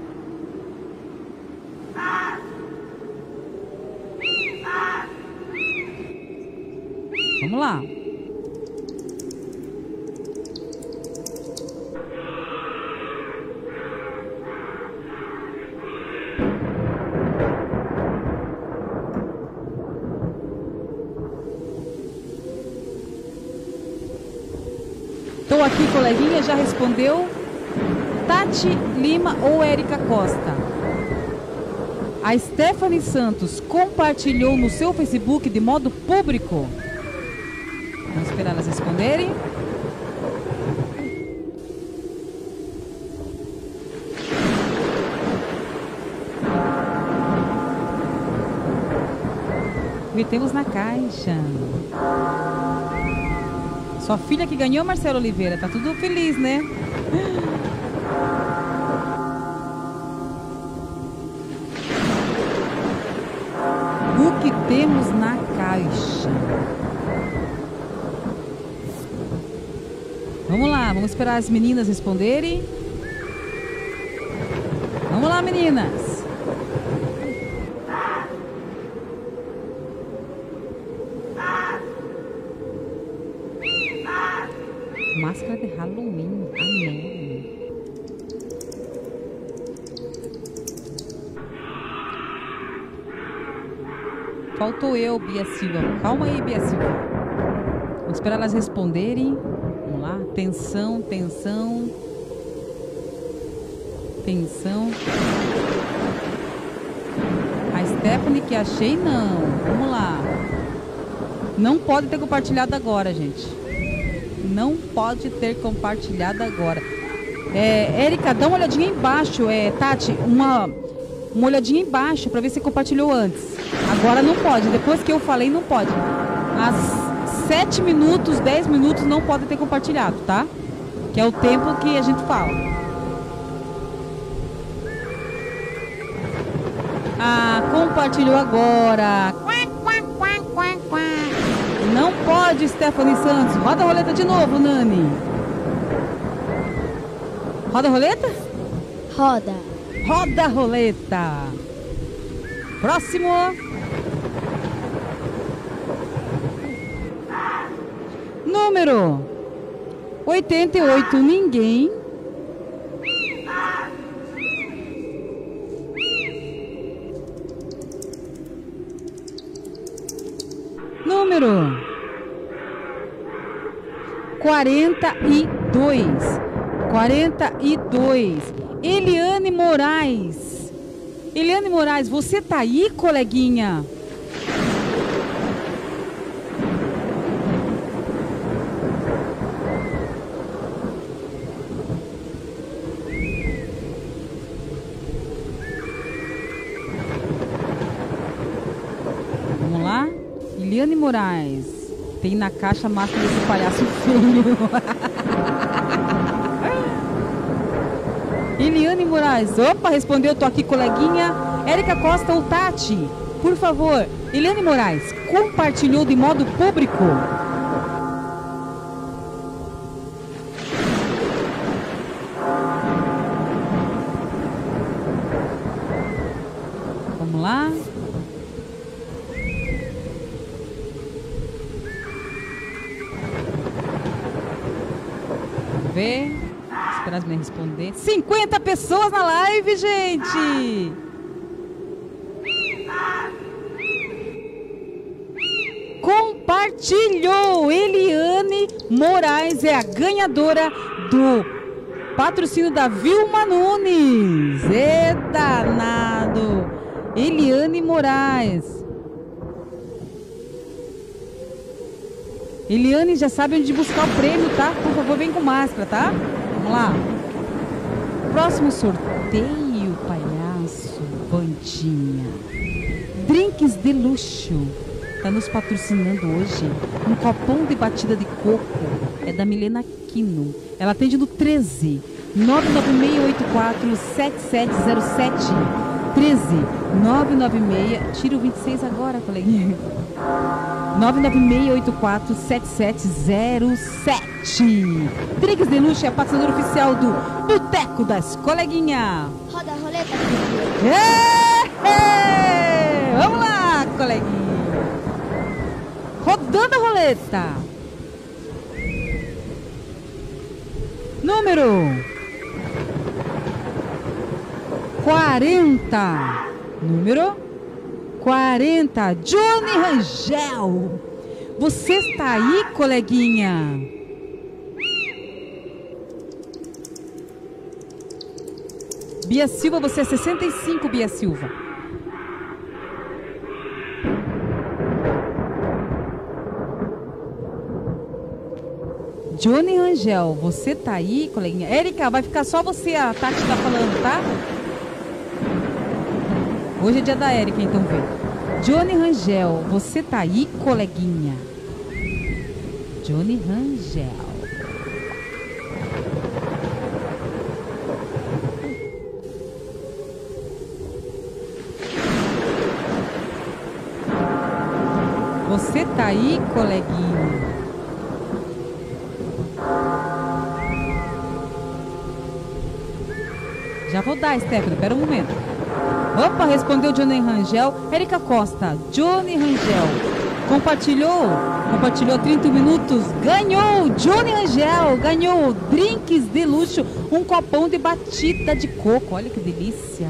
Vamos lá. Estou aqui, coleguinha, já respondeu. Tati Lima ou Érica Costa? A Stephanie Santos compartilhou no seu Facebook de modo público? Vamos esperar elas responderem. E temos na caixa. Sua filha que ganhou, Marcelo Oliveira. Tá tudo feliz, né? O que temos na caixa? Vamos lá, vamos esperar as meninas responderem. Vamos lá, meninas. Máscara de Halloween. Amém. Faltou eu, Bia Silva. Calma aí, Bia Silva. Vamos esperar elas responderem. Vamos lá. Tensão, tensão. Tensão. A Stephanie que achei, não. Vamos lá. Não pode ter compartilhado agora, gente. Não pode ter compartilhado agora. É, Érica, dá uma olhadinha embaixo, é, Tati, uma, uma olhadinha embaixo para ver se compartilhou antes. Agora não pode, depois que eu falei não pode. Às sete minutos, dez minutos não pode ter compartilhado, tá? Que é o tempo que a gente fala. Ah, compartilhou agora. Não pode Cláudio Stephanie Santos. Roda a roleta de novo, Nani. Roda a roleta? Roda. Roda a roleta. Próximo. Número oitenta e oito, ninguém. Número quarenta e dois. quarenta e dois. Eliane Moraes. Eliane Moraes, você tá aí, coleguinha? Vamos lá? Eliane Moraes. Tem na caixa a máscara desse palhaço feio. Eliane Moraes. Opa, respondeu, tô aqui, coleguinha. Érica Costa ou Tati, por favor. Eliane Moraes, compartilhou de modo público. Vamos lá. Vamos ver. Esperar as meninas responder. cinquenta pessoas na live, gente! Compartilhou! Eliane Moraes é a ganhadora do patrocínio da Vilma Nunes. É danado! Eliane Moraes. Eliane já sabe onde buscar o prêmio, tá? Por favor, vem com máscara, tá? Vamos lá. Próximo sorteio, palhaço, Bandinha. Drinks de luxo. Tá nos patrocinando hoje. Um copão de batida de coco. É da Milena Quino. Ela atende no treze nove nove seis oito quatro sete sete zero sete. treze nove nove seis. Tira o vinte e seis agora, coleguinha. nove nove seis oito quatro sete sete zero sete. Drinks de luxo é a patrocinadora oficial do Boteco das Coleguinha. Roda a roleta. É, é. Vamos lá, coleguinha. Rodando a roleta. Número quarenta. Número quarenta. Johnny Rangel. Você está aí, coleguinha? Bia Silva, você é sessenta e cinco, Bia Silva. Johnny Rangel, você tá aí, coleguinha? Érica, vai ficar só você, a Tati tá falando, tá? Hoje é dia da Érica, então vem. Johnny Rangel, você tá aí, coleguinha? Johnny Rangel. Você tá aí, coleguinha? Já vou dar, Stephanie, pera um momento. Opa, respondeu Johnny Rangel. Érica Costa, Johnny Rangel. Compartilhou, compartilhou trinta minutos. Ganhou, Johnny Rangel. Ganhou drinks de luxo. Um copão de batida de coco. Olha que delícia.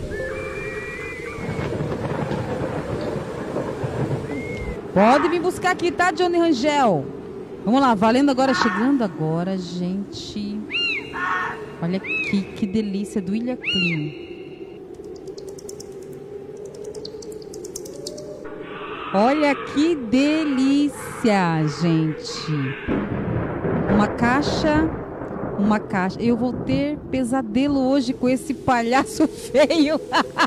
Pode vir buscar aqui, tá, Johnny Rangel? Vamos lá, valendo agora, chegando agora, gente. Olha aqui, que delícia do Ilha Clean. Olha que delícia, gente. Uma caixa, uma caixa. Eu vou ter pesadelo hoje com esse palhaço feio.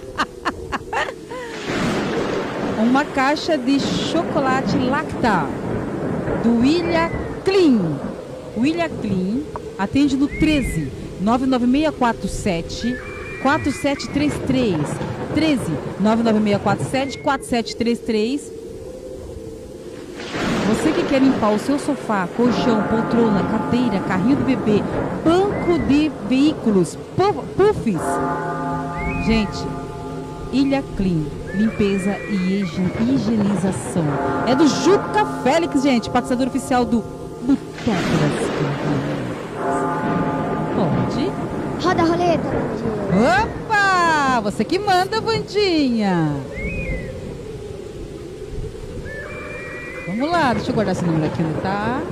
Uma caixa de chocolate Lacta do Ilha Clean. O Ilha Clean atende no treze nove nove seis quatro sete quatro sete três três. treze nove nove seis quatro sete quatro sete três três. Você que quer limpar o seu sofá, colchão, poltrona, cadeira, carrinho do bebê, banco de veículos, puffs. Gente, Ilha Clean, limpeza e higienização. É do Juca Félix, gente, patrocinador oficial do Boteco das Coleguinhas. Pode? Roda a roleta, Vandinha. Opa! Você que manda, Vandinha. Vamos lá, deixa eu guardar esse número aqui, não tá?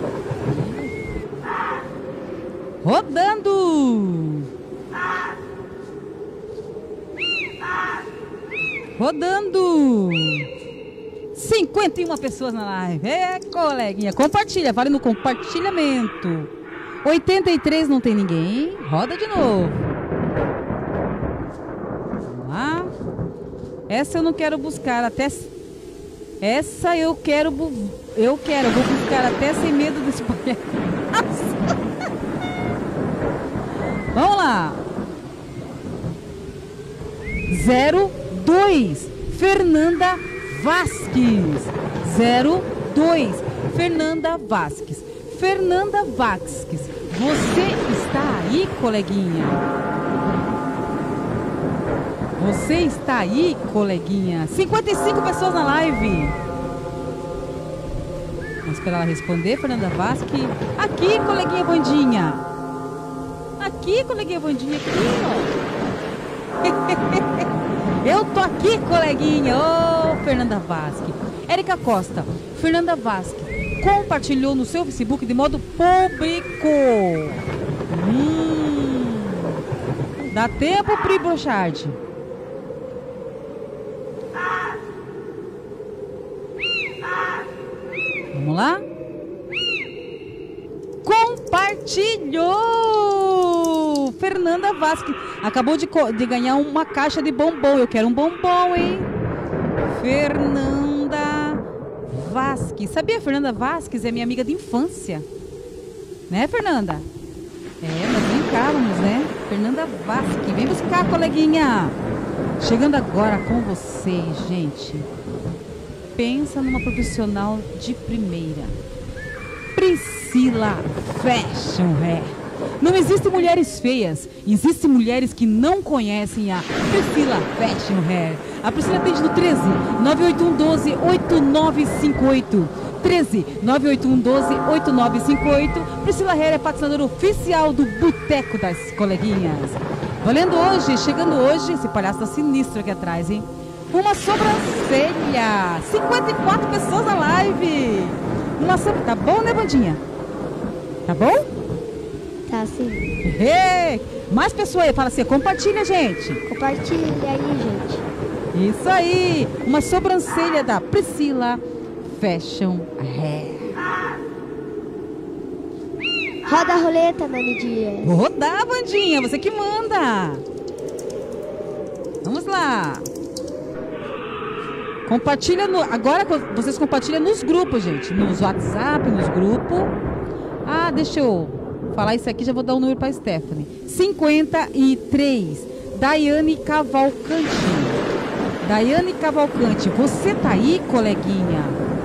Rodando! Rodando! cinquenta e uma pessoas na live. É, coleguinha, compartilha, vale no compartilhamento. oitenta e três não tem ninguém. Roda de novo. Vamos lá. Essa eu não quero buscar até... Essa eu quero... Bu... Eu quero, vou buscar até sem medo desse palhaço. Vamos lá. zero dois, Fernanda Vasques. zero dois, Fernanda Vasques. Fernanda Vasques, você está aí, coleguinha? Você está aí, coleguinha? cinquenta e cinco pessoas na live. Vamos esperar ela responder, Fernanda Vasques. Aqui, coleguinha Bandinha. Aqui, coleguinha Bandinha, aqui, ó. Eu tô aqui, coleguinha. Ô, oh, Fernanda Vasques. Érica Costa. Fernanda Vasques compartilhou no seu Facebook de modo público. Hum. Dá tempo, Pri Brochard? Vamos lá? Compartilhou! Fernanda Vasques acabou de, de ganhar uma caixa de bombom. Eu quero um bombom, hein? Fernanda Vasques. Sabia, Fernanda Vasques é minha amiga de infância. Né, Fernanda? É, nós brincávamos, né? Fernanda Vasques. Vem buscar, coleguinha. Chegando agora com vocês, gente. Pensa numa profissional de primeira. Priscila Fashion Hair. Não existem mulheres feias, existem mulheres que não conhecem a Priscila Fashion Hair. A Priscila atende no treze, nove oito um um dois, oito nove cinco oito. treze, nove oito um um dois, oito nove cinco oito. Priscila Hair é patrocinadora oficial do Boteco das Coleguinhas. Valendo hoje, chegando hoje, esse palhaço tá sinistro aqui atrás, hein? Uma sobrancelha. cinquenta e quatro pessoas na live. Uma sobrancelha. Tá bom, né, Bandinha? Tá bom? Tá sim. Hey, mais pessoas aí. Fala assim, compartilha, gente. Compartilha aí, gente. Isso aí. Uma sobrancelha da Priscila Fashion Hair. Roda a roleta, Nani Dias. Vou rodar, Bandinha. Você que manda. Vamos lá. Compartilha no, agora vocês compartilham nos grupos, gente. Nos WhatsApp, nos grupos. Ah, deixa eu falar isso aqui, já vou dar o um número para Stephanie. cinquenta e três. Daiane Cavalcante. Daiane Cavalcante, você tá aí, coleguinha?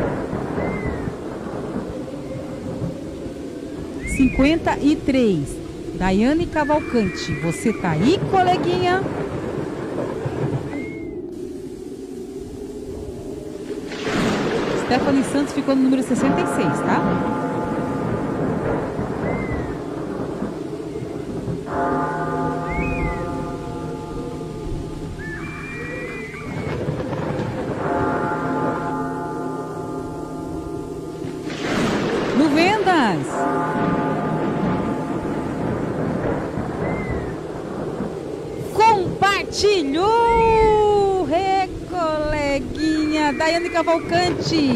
cinquenta e três. Daiane Cavalcante, você tá aí, coleguinha? Stephanie Santos ficou no número sessenta e seis, tá? No Vendas! Compartilhou! Hey, coleguinha! Daiane Cavalcante!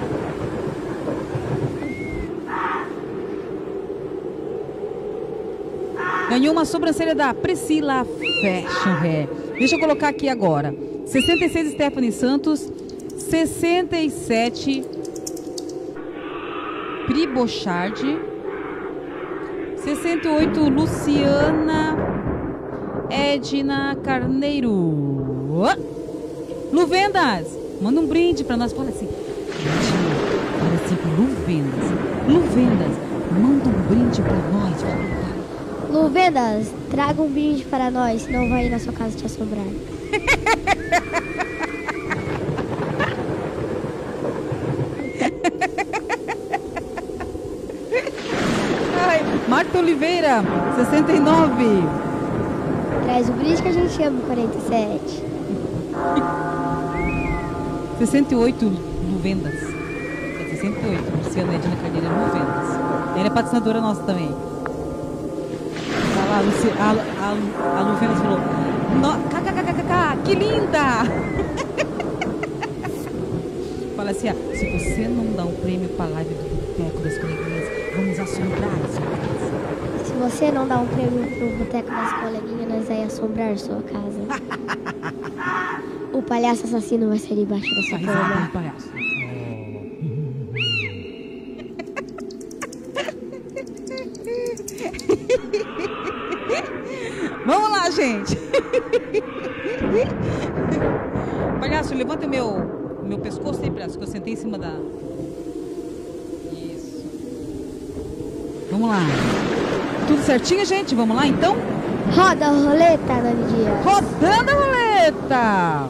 Ganhou uma sobrancelha da Priscila Fashion Hair. Deixa eu colocar aqui agora. sessenta e seis, Stephanie Santos. sessenta e sete, Pri Brochard. sessenta e oito, Luciana Edna Carneiro. Luvendas, manda um brinde pra nós. Fala assim, Olha assim, Luvendas. Luvendas, manda um brinde pra nós. Luvendas, traga um brinde para nós, senão vai ir na sua casa te assombrar. Ai, Marta Oliveira, sessenta e nove. Traz o brinde que a gente chama, quarenta e sete. sessenta e oito Luvendas. É sessenta e oito, Luciana Edna Carneiro Luvendas. Ela é patrocinadora nossa também. Olha lá, a, Luci, a, a, a Luvendas falou: no, kkkk, que linda! Fala assim: ah, se você não dá um prêmio para a live do Boteco das Coleguinhas, vamos assombrar a sua casa. Se você não dá um prêmio pro Boteco das Coleguinhas, nós vai assombrar a sua casa. O palhaço assassino vai sair debaixo da sua cama. Palhaço. Vamos lá, gente. Palhaço, levanta o meu, meu pescoço aí, palhaço, que eu sentei em cima da... Isso. Vamos lá. Tudo certinho, gente? Vamos lá, então? Roda a roleta, Nani Dias. Rodando a roleta.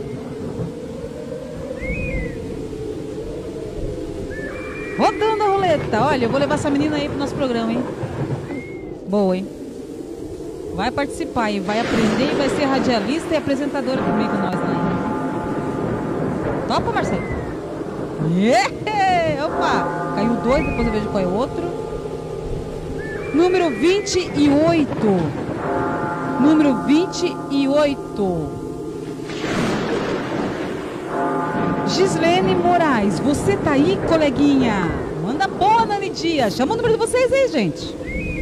Rodando a roleta. Olha, eu vou levar essa menina aí pro nosso programa, hein? Boa, hein? Vai participar e vai aprender e vai ser radialista e apresentadora comigo, nós lá. Topa, Marcelo? Yeah! Opa! Caiu dois, depois eu vejo qual é o outro. Número vinte e oito. Número vinte e oito. Gislene Moraes, você tá aí, coleguinha? Manda boa, Nani Dias. Chama o número de vocês aí, gente.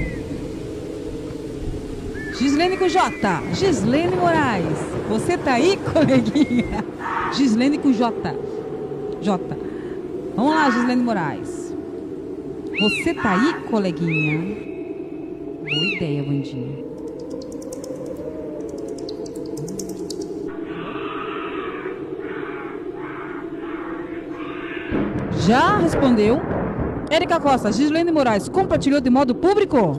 Gislene com J. Gislene Moraes, você tá aí, coleguinha? Gislene com J. J. Vamos lá, Gislene Moraes. Você tá aí, coleguinha? Boa ideia, Vandinha. Já respondeu. Érica Costa, Gislene Moraes, compartilhou de modo público?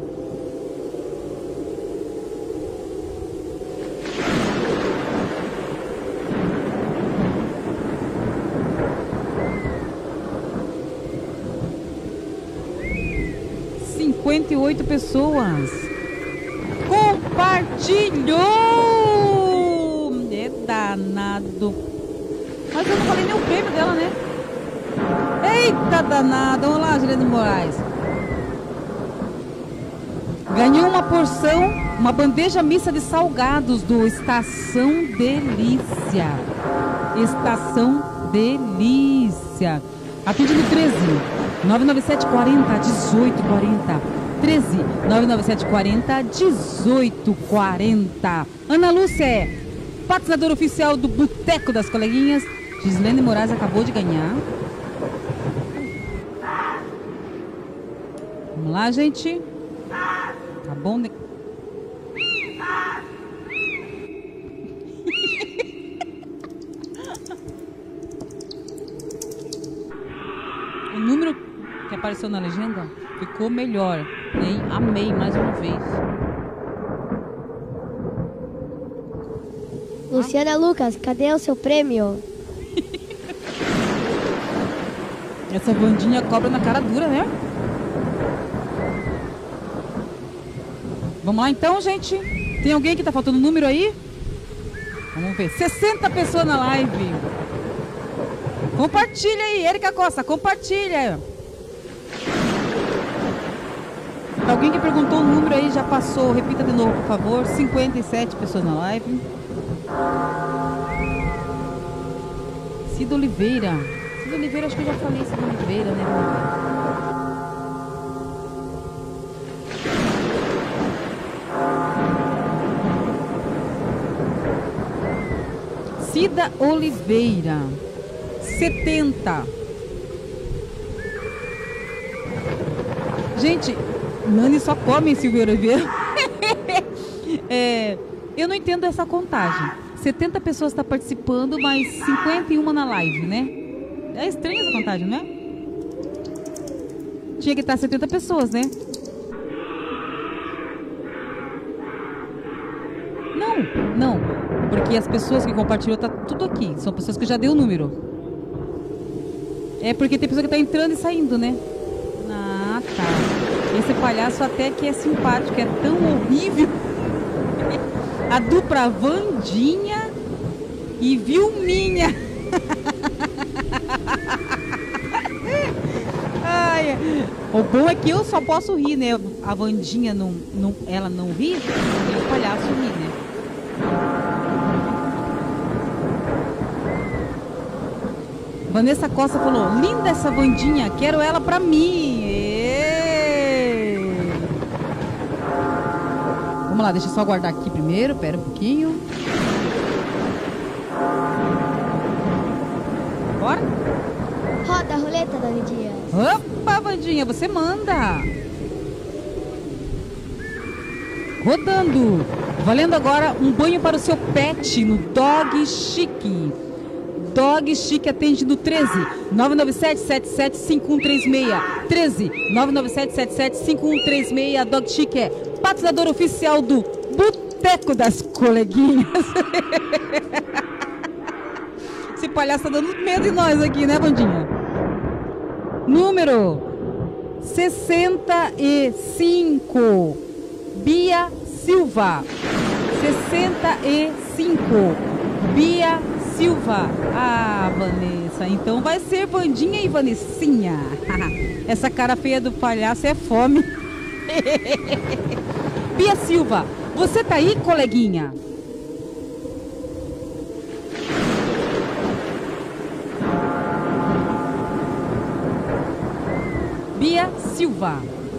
cinquenta e oito pessoas. Compartilhou! É danado. Mas eu não falei nem o prêmio dela, né? Eita danado! Vamos lá, Gislene Moraes. Ganhou uma porção, uma bandeja mista de salgados do Estação Delícia. Estação Delícia. Atende no treze, nove nove sete quarenta, dezoito quarenta. treze, nove nove sete quarenta, dezoito quarenta. Ana Lúcia é patrocinadora oficial do Boteco das Coleguinhas. Gislene Moraes acabou de ganhar. Vamos lá, gente. Tá bom, né? O número que apareceu na legenda ficou melhor, hein? Amei mais uma vez. Luciana Lucas, cadê o seu prêmio? Essa Vandinha cobra na cara dura, né? Vamos lá então, gente. Tem alguém que tá faltando número aí? Vamos ver. sessenta pessoas na live. Compartilha aí, Érica Costa, compartilha. Alguém que perguntou o número aí já passou. Repita de novo, por favor. cinquenta e sete pessoas na live. Cida Oliveira. Cida Oliveira, acho que eu já falei Cida Oliveira, né? Cida Oliveira. setenta. Gente, Nani só come Silvia Oliveira. É, eu não entendo essa contagem. setenta pessoas estão participando, mas cinquenta e uma na live, né? É estranha essa contagem, não é? tinha que estar setenta pessoas, né? Não, não. Porque as pessoas que compartilhou tá tudo aqui. São pessoas que já deu o número. É porque tem pessoa que tá entrando e saindo, né? Ah, tá. Esse palhaço até que é simpático, é tão horrível. A dupla Vandinha e Vilminha. Ai, o bom é que eu só posso rir, né? A Vandinha, não, não, ela não ri, e o palhaço ri, né? Vanessa Costa falou, linda essa Vandinha, quero ela pra mim. Êêê. Vamos lá, deixa eu só guardar aqui primeiro, pera um pouquinho. Bora? Roda a roleta, Dani Dias. Opa, Vandinha, você manda. Rodando. Valendo agora um banho para o seu pet no Dog Chique. Dog Chique atende no treze, nove nove sete, sete sete cinco um três seis. treze, nove nove sete, sete sete cinco um três seis. Dog Chique é patrocinador oficial do Boteco das Coleguinhas. Esse palhaço tá dando medo em nós aqui, né, Vandinha? Número sessenta e cinco, Bia Silva. sessenta e cinco, Bia Silva. Ah, Vanessa, então vai ser Vandinha e Vanessinha. Essa cara feia do palhaço é fome. Bia Silva, você tá aí, coleguinha? Bia Silva.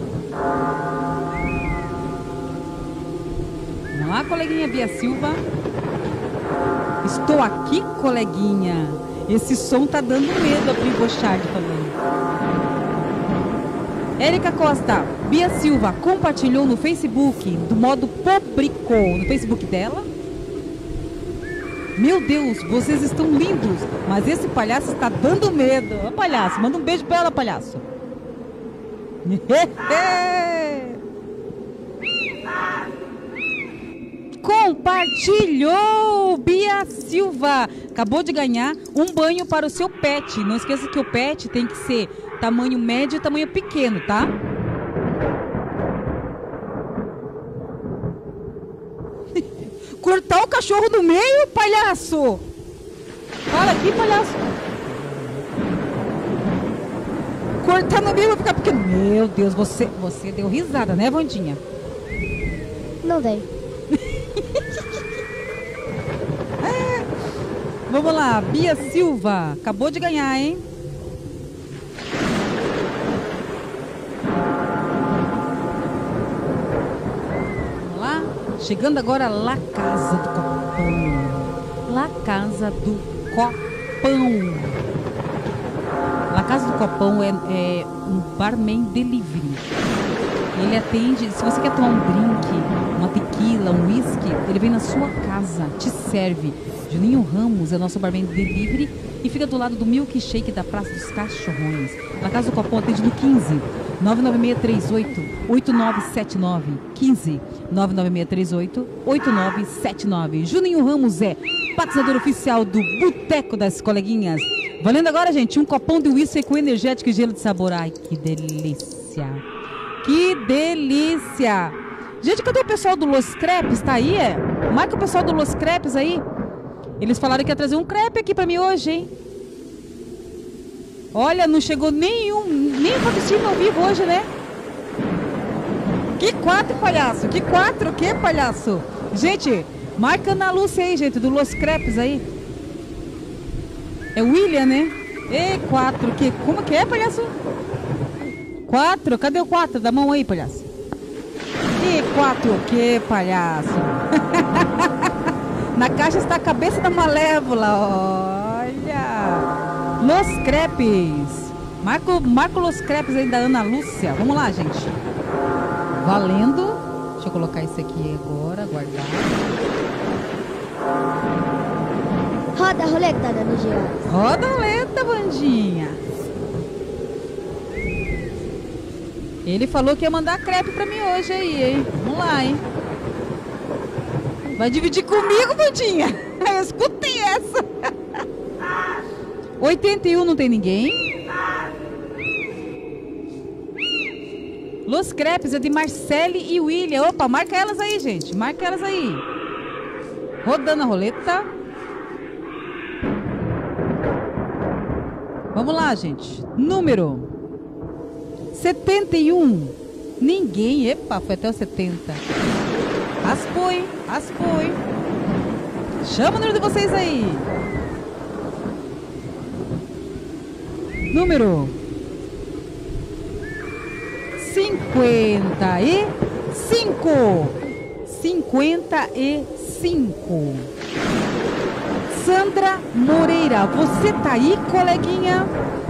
Vamos lá, coleguinha Bia Silva. Estou aqui, coleguinha. Esse som tá dando medo, a Pri Bochard falando. Érica Costa, Bia Silva compartilhou no Facebook do modo publicou no Facebook dela. Meu Deus, vocês estão lindos, mas esse palhaço está dando medo. Ô, palhaço, manda um beijo pra ela, palhaço. Compartilhou, Bia Silva. Acabou de ganhar um banho para o seu pet. Não esqueça que o pet tem que ser tamanho médio e tamanho pequeno, tá? Cortar o cachorro do meio, palhaço. Olha aqui, palhaço. Cortar no meio vai ficar pequeno. Meu Deus, você, você deu risada, né, Vandinha? Não dei. É. Vamos lá, Bia Silva. Acabou de ganhar, hein? Vamos lá. Chegando agora La Casa do Copão. La Casa do Copão. La Casa do Copão é, é um barman delivery. Ele atende, se você quer tomar um drink, uma tequila, um whisky, ele vem na sua casa, te serve. Juninho Ramos é nosso barman delivery e fica do lado do milkshake da Praça dos Cachorrões. La Casa do Copão atende no quinze, nove nove seis três oito, oito nove sete nove. quinze, nove nove seis três oito, oito nove sete nove. Juninho Ramos é patrocinador oficial do Boteco das Coleguinhas. Valendo agora, gente, um copão de whisky com energético e gelo de sabor. Ai, que delícia. Que delícia. Gente, cadê o pessoal do Los Crepes? Tá aí, é? Marca o pessoal do Los Crepes aí. Eles falaram que ia trazer um crepe aqui pra mim hoje, hein? Olha, não chegou nenhum, nem patrocínio ao vivo hoje, né? Que quatro, palhaço? Que quatro? Que, palhaço? Gente, marca na Lúcia aí, gente, do Los Crepes aí. É William, né? E quatro, que? Como que é, palhaço? Quatro? Cadê o quatro? Da mão aí, palhaço. E quatro, o que, palhaço? Na caixa está a cabeça da Malévola. Olha. Los Crepes. Marco, Marco Los Crepes aí da Ana Lúcia. Vamos lá, gente. Valendo. Deixa eu colocar isso aqui agora, guardar. Roda a roleta, Dani Dias. Roda a roleta, Vandinha. Ele falou que ia mandar crepe pra mim hoje aí, hein? Vamos lá, hein? Vai dividir comigo, Bandinha? Eu escutei essa. oitenta e um não tem ninguém. Los Crepes é de Marcele e William. Opa, marca elas aí, gente. Marca elas aí. Rodando a roleta. Vamos lá, gente. Número setenta e um. Ninguém. Epa, foi até o setenta. Raspou, hein? Raspou, hein? Chama o número de vocês aí. Número cinquenta e cinco. cinquenta e cinco. Sandra Moreira, você tá aí, coleguinha?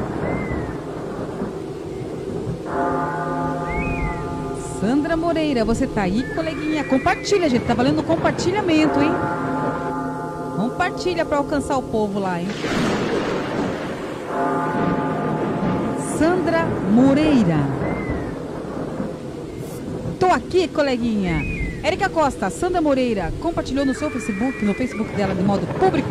Sandra Moreira, você tá aí, coleguinha? Compartilha, gente, tá valendo compartilhamento, hein? Compartilha para alcançar o povo lá, hein? Sandra Moreira. Tô aqui, coleguinha. Érica Costa, Sandra Moreira, compartilhou no seu Facebook, no Facebook dela de modo público.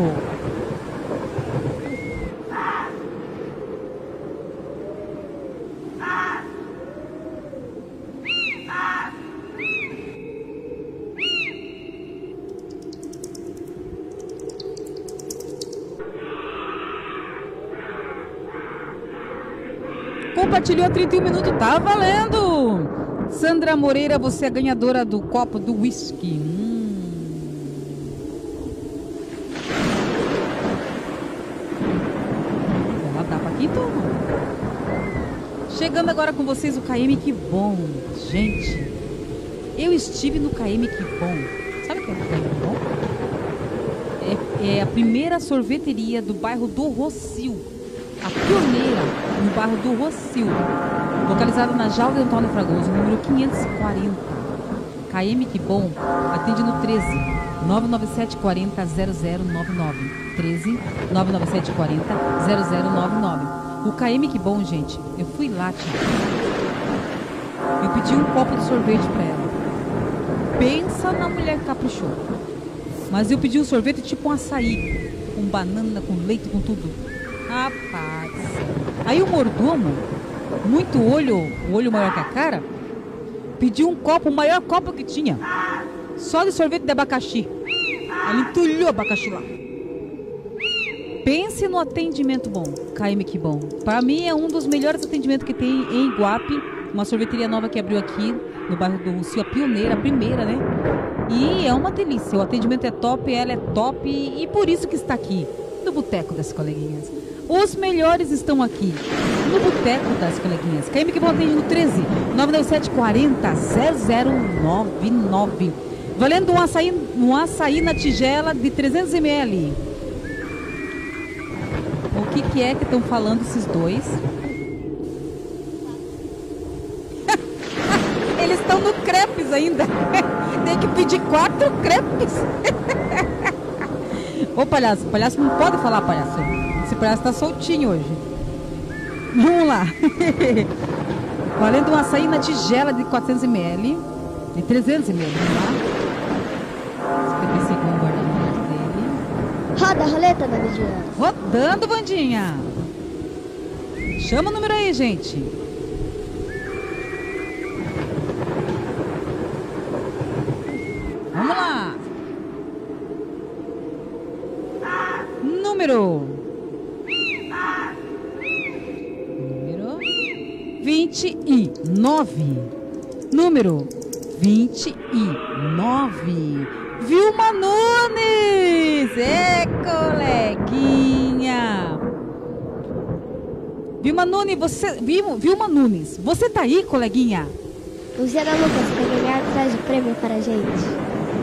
Compartilhou trinta e um minutos, tá valendo! Sandra Moreira, você é a ganhadora do copo do whisky. Hum. Ela dá pra quem toma. Chegando agora com vocês o K M Que Bom. Gente, eu estive no K M Que Bom. Sabe o que é o K M Que Bom? É, é a primeira sorveteria do bairro do Rocio. A pioneira no bairro do Rocio, localizada na Jalda Antônio Fragoso, número quinhentos e quarenta. K M Que Bom atende no treze, nove nove sete quatro zero zero zero nove nove. treze, nove nove sete quatro zero zero nove nove. O K M Que Bom, gente, eu fui lá, tia. Eu pedi um copo de sorvete pra ela. Pensa na mulher que caprichou. Mas eu pedi um sorvete tipo um açaí, com banana, com leite, com tudo. Rapaz. Aí o mordomo, muito olho, o olho maior que a cara, pediu um copo, o maior copo que tinha, só de sorvete de abacaxi. Ele entulhou o abacaxi lá. Pense no atendimento bom, K M Que Bom. Para mim é um dos melhores atendimentos que tem em Iguape, uma sorveteria nova que abriu aqui no bairro do Rocio, a pioneira, a primeira, né? E é uma delícia, o atendimento é top, ela é top e por isso que está aqui, no Boteco das Coleguinhas. Os melhores estão aqui, no Boteco das Coleguinhas. K M Que Bom atende no treze, nove nove sete quatro zero zero nove nove. Valendo um açaí, um açaí na tigela de trezentos mililitros. O que, que é que estão falando esses dois? Eles estão no crepes ainda. Tem que pedir quatro crepes. Ô palhaço, palhaço não pode falar, palhaço. Esse palhaço tá soltinho hoje. Vamos lá. Valendo um açaí na tigela de quatrocentos mililitros. De trezentos mililitros. Vamos lá. cinquenta e cinco guarda-roupas dele. Roda a roleta, Bandinha. Rodando, Bandinha. Chama o número aí, gente. Vamos lá. Número. Número vinte e nove. Número vinte e nove. Vilma Nunes. É, coleguinha. Vilma Nunes, você... Vilma, Vilma Nunes, você tá aí, coleguinha? Luciana Lucas, para ganhar, traz o prêmio para a gente.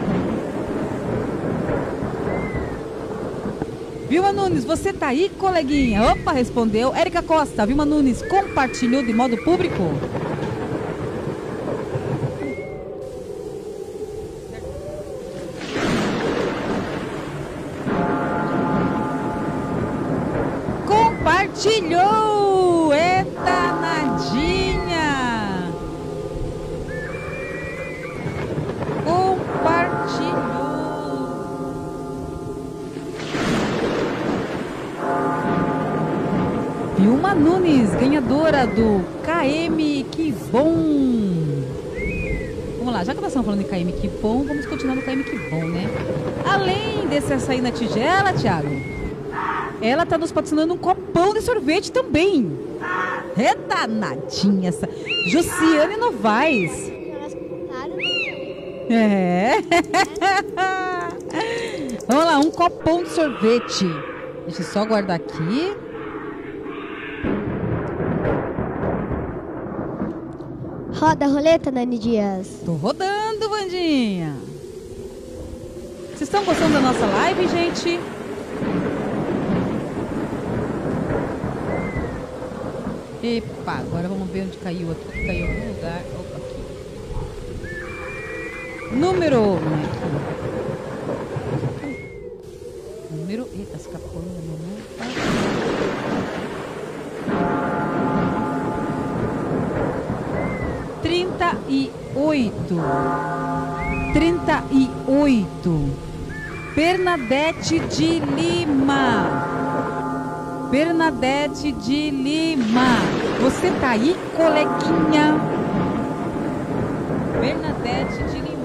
Vilma Nunes, você tá aí, coleguinha? Opa, respondeu. Érica Costa, Vilma Nunes, compartilhou de modo público? Compartilhou! É danadinha! Nunes, ganhadora do K M Que Bom. Vamos lá, já que nós estamos falando de K M Que Bom, vamos continuar no K M Que Bom, né? Além desse açaí na tigela, Thiago, ela tá nos patrocinando um copão de sorvete também. É danadinha essa. Josiane Novaes. É. Vamos lá, um copão de sorvete. Deixa eu só guardar aqui. Roda a roleta, Nani Dias. Tô rodando, Vandinha. Vocês estão gostando da nossa live, gente? Epa, agora vamos ver onde caiu aqui. Caiu em algum lugar. Opa, aqui. Número. Não é aqui. Número. Eita, escapou da minha mão. Trinta e oito. Trinta e oito. Bernadette de Lima. Bernadette de Lima. Você tá aí, coleguinha? Bernadette de Lima.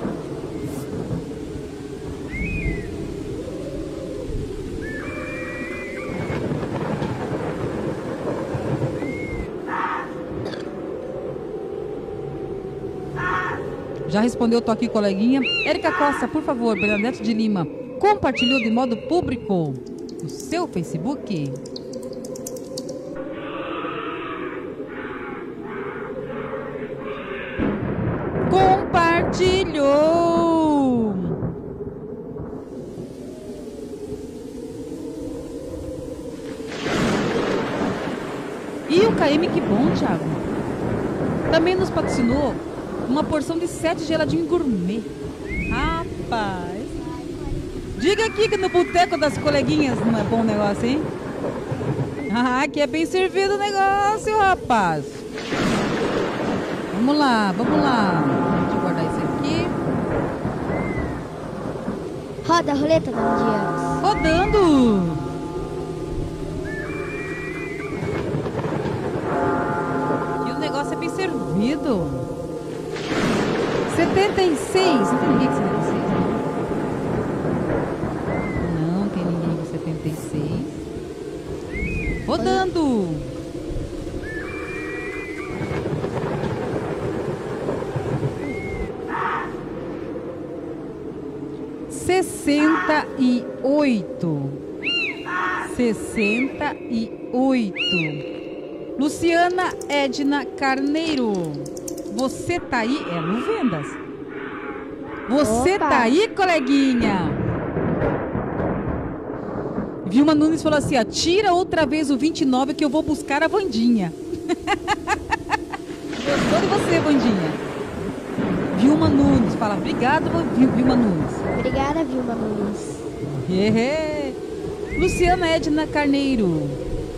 Já respondeu, tô aqui, coleguinha. Érica Costa, por favor, Bernadette de Lima. Compartilhou de modo público no seu Facebook? Compartilhou! E o K M Que Bom, Thiago, também nos patrocinou uma porção de sete geladinhos gourmet. Rapaz! Diga aqui que no boteco das coleguinhas não é bom o negócio, hein? Ah, aqui é bem servido o negócio, rapaz. Vamos lá, vamos lá. Deixa eu guardar isso aqui. Roda a roleta, Nani Dias. Rodando. E o negócio é bem servido. setenta e seis. Não tem ninguém com setenta e seis? Não tem ninguém com setenta e seis. Rodando. Sessenta e oito. Sessenta e oito. Luciana Edna Carneiro. Você tá aí? É Lu Vendas. Você Opa. tá aí, coleguinha? Vilma Nunes falou assim, ó, tira outra vez o vinte e nove que eu vou buscar a Vandinha. Gostou de você, Vandinha? Vilma Nunes fala, obrigado, Vilma Nunes. Obrigada, Vilma Nunes. Hehe. Luciana Edna Carneiro.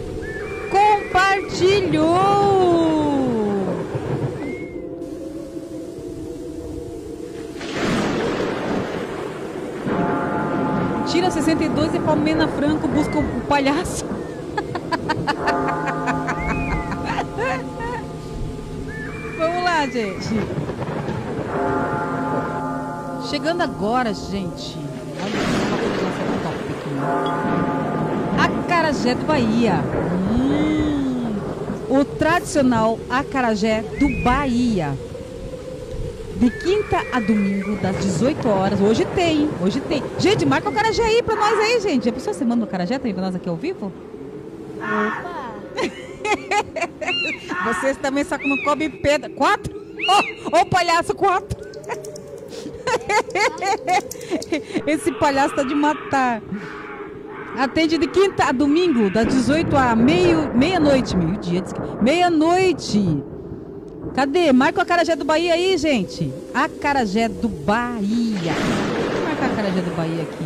Compartilhou. Tira sessenta e dois e Palmena Franco busca o palhaço. Vamos lá, gente. Chegando agora, gente. Olha o top aqui. Acarajé do Bahia. Hum, o tradicional acarajé do Bahia. De quinta a domingo, das dezoito horas. Hoje tem, hoje tem. Gente, marca o acarajé aí pra nós aí, gente. Já pensou você manda o acarajé também pra nós aqui ao vivo? Opa! Vocês também só que não comem pedra. Quatro? Ô, oh, palhaço, quatro. Esse palhaço tá de matar. Atende de quinta a domingo, das dezoito a meio, meia-noite. Meio-dia, meia-noite. Cadê? Marca o acarajé do Bahia aí, gente. Acarajé do Bahia. Vou marcar o acarajé do Bahia aqui.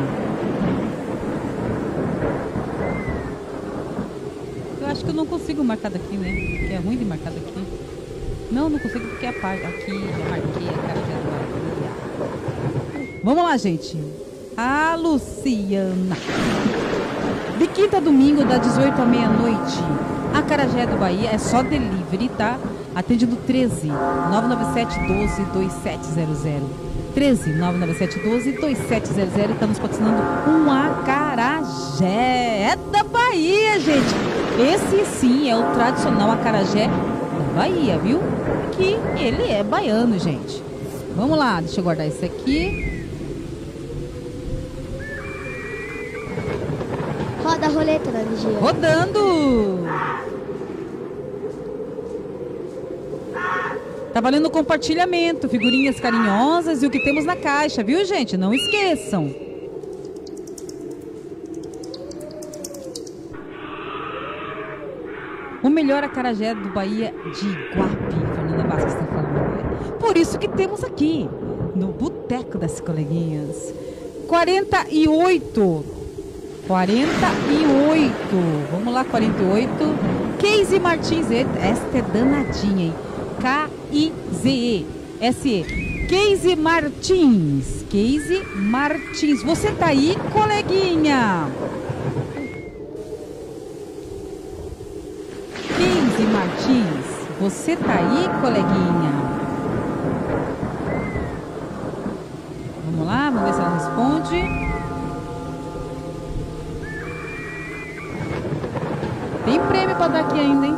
Eu acho que eu não consigo marcar daqui, né? Porque é ruim de marcar daqui. Não, não consigo porque é a parte. Aqui, já marquei a acarajé do Bahia. Vamos lá, gente. A Luciana. De quinta a domingo, das dezoito à meia-noite. acarajé do Bahia, é só delivery, tá? Atende no treze, nove nove sete, doze, dois sete zero zero. treze, nove nove sete, doze, dois sete zero zero. Está nos patrocinando um acarajé. É da Bahia, gente. Esse sim é o tradicional acarajé da Bahia, viu? Que ele é baiano, gente. Vamos lá, deixa eu guardar esse aqui. Roda a roleta, Nani Gia. Rodando! Tá valendo compartilhamento, figurinhas carinhosas e o que temos na caixa, viu, gente? Não esqueçam. O melhor acarajé do Bahia de Iguape, Fernanda Bastos está falando. Por isso que temos aqui, no Boteco das Coleguinhas. quarenta e oito. quarenta e oito. Vamos lá, quarenta e oito. Casey Martins, esta é danadinha, hein? K I Z E S E. Casey Martins. Casey Martins. Você tá aí, coleguinha? Casey Martins. Você tá aí, coleguinha? Vamos lá, vamos ver se ela responde. Tem prêmio pra dar aqui ainda, hein?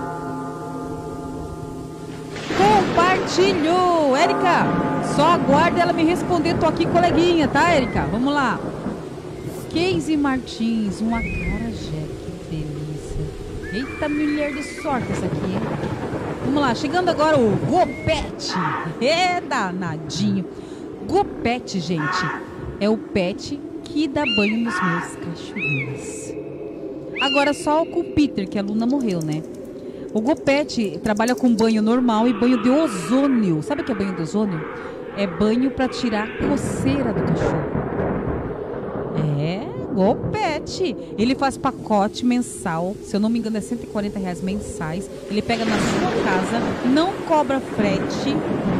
Compartilhou! Érica, só aguarda ela me responder. Tô aqui, coleguinha, tá, Érica? Vamos lá. Casey Martins, um acarajé, que delícia. Eita, mulher de sorte essa aqui, hein? Vamos lá, chegando agora o Gopete. É danadinho. Gopete, gente, é o pet que dá banho nos meus cachorrinhos. Agora só com o Peter, que a Luna morreu, né? O Gopete trabalha com banho normal e banho de ozônio. Sabe o que é banho de ozônio? É banho para tirar a coceira do cachorro. É, Gopete. Ele faz pacote mensal, se eu não me engano é cento e quarenta reais mensais. Ele pega na sua casa, não cobra frete.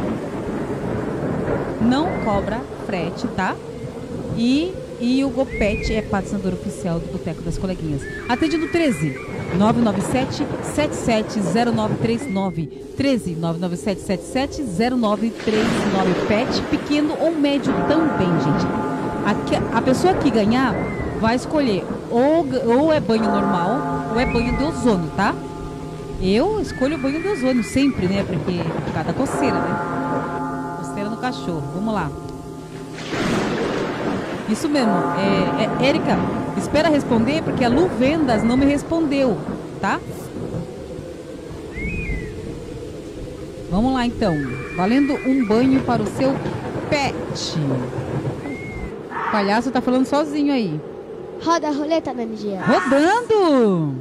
Não cobra frete, tá? E, e o Gopete é patrocinador oficial do Boteco das Coleguinhas. Atende no treze, nove nove sete, sete sete zero nove três nove. treze, nove nove sete, sete sete zero nove três nove. Pet pequeno ou médio também, gente. A, a pessoa que ganhar vai escolher ou, ou é banho normal ou é banho de ozônio, tá? Eu escolho o banho de ozônio sempre, né? Porque por causa da coceira, né? Coceira no cachorro. Vamos lá. Isso mesmo. É, é, Érica, espera responder porque a Lu Vendas não me respondeu, tá? Vamos lá, então. Valendo um banho para o seu pet. O palhaço tá falando sozinho aí. Roda a roleta, Nani Gia. Rodando!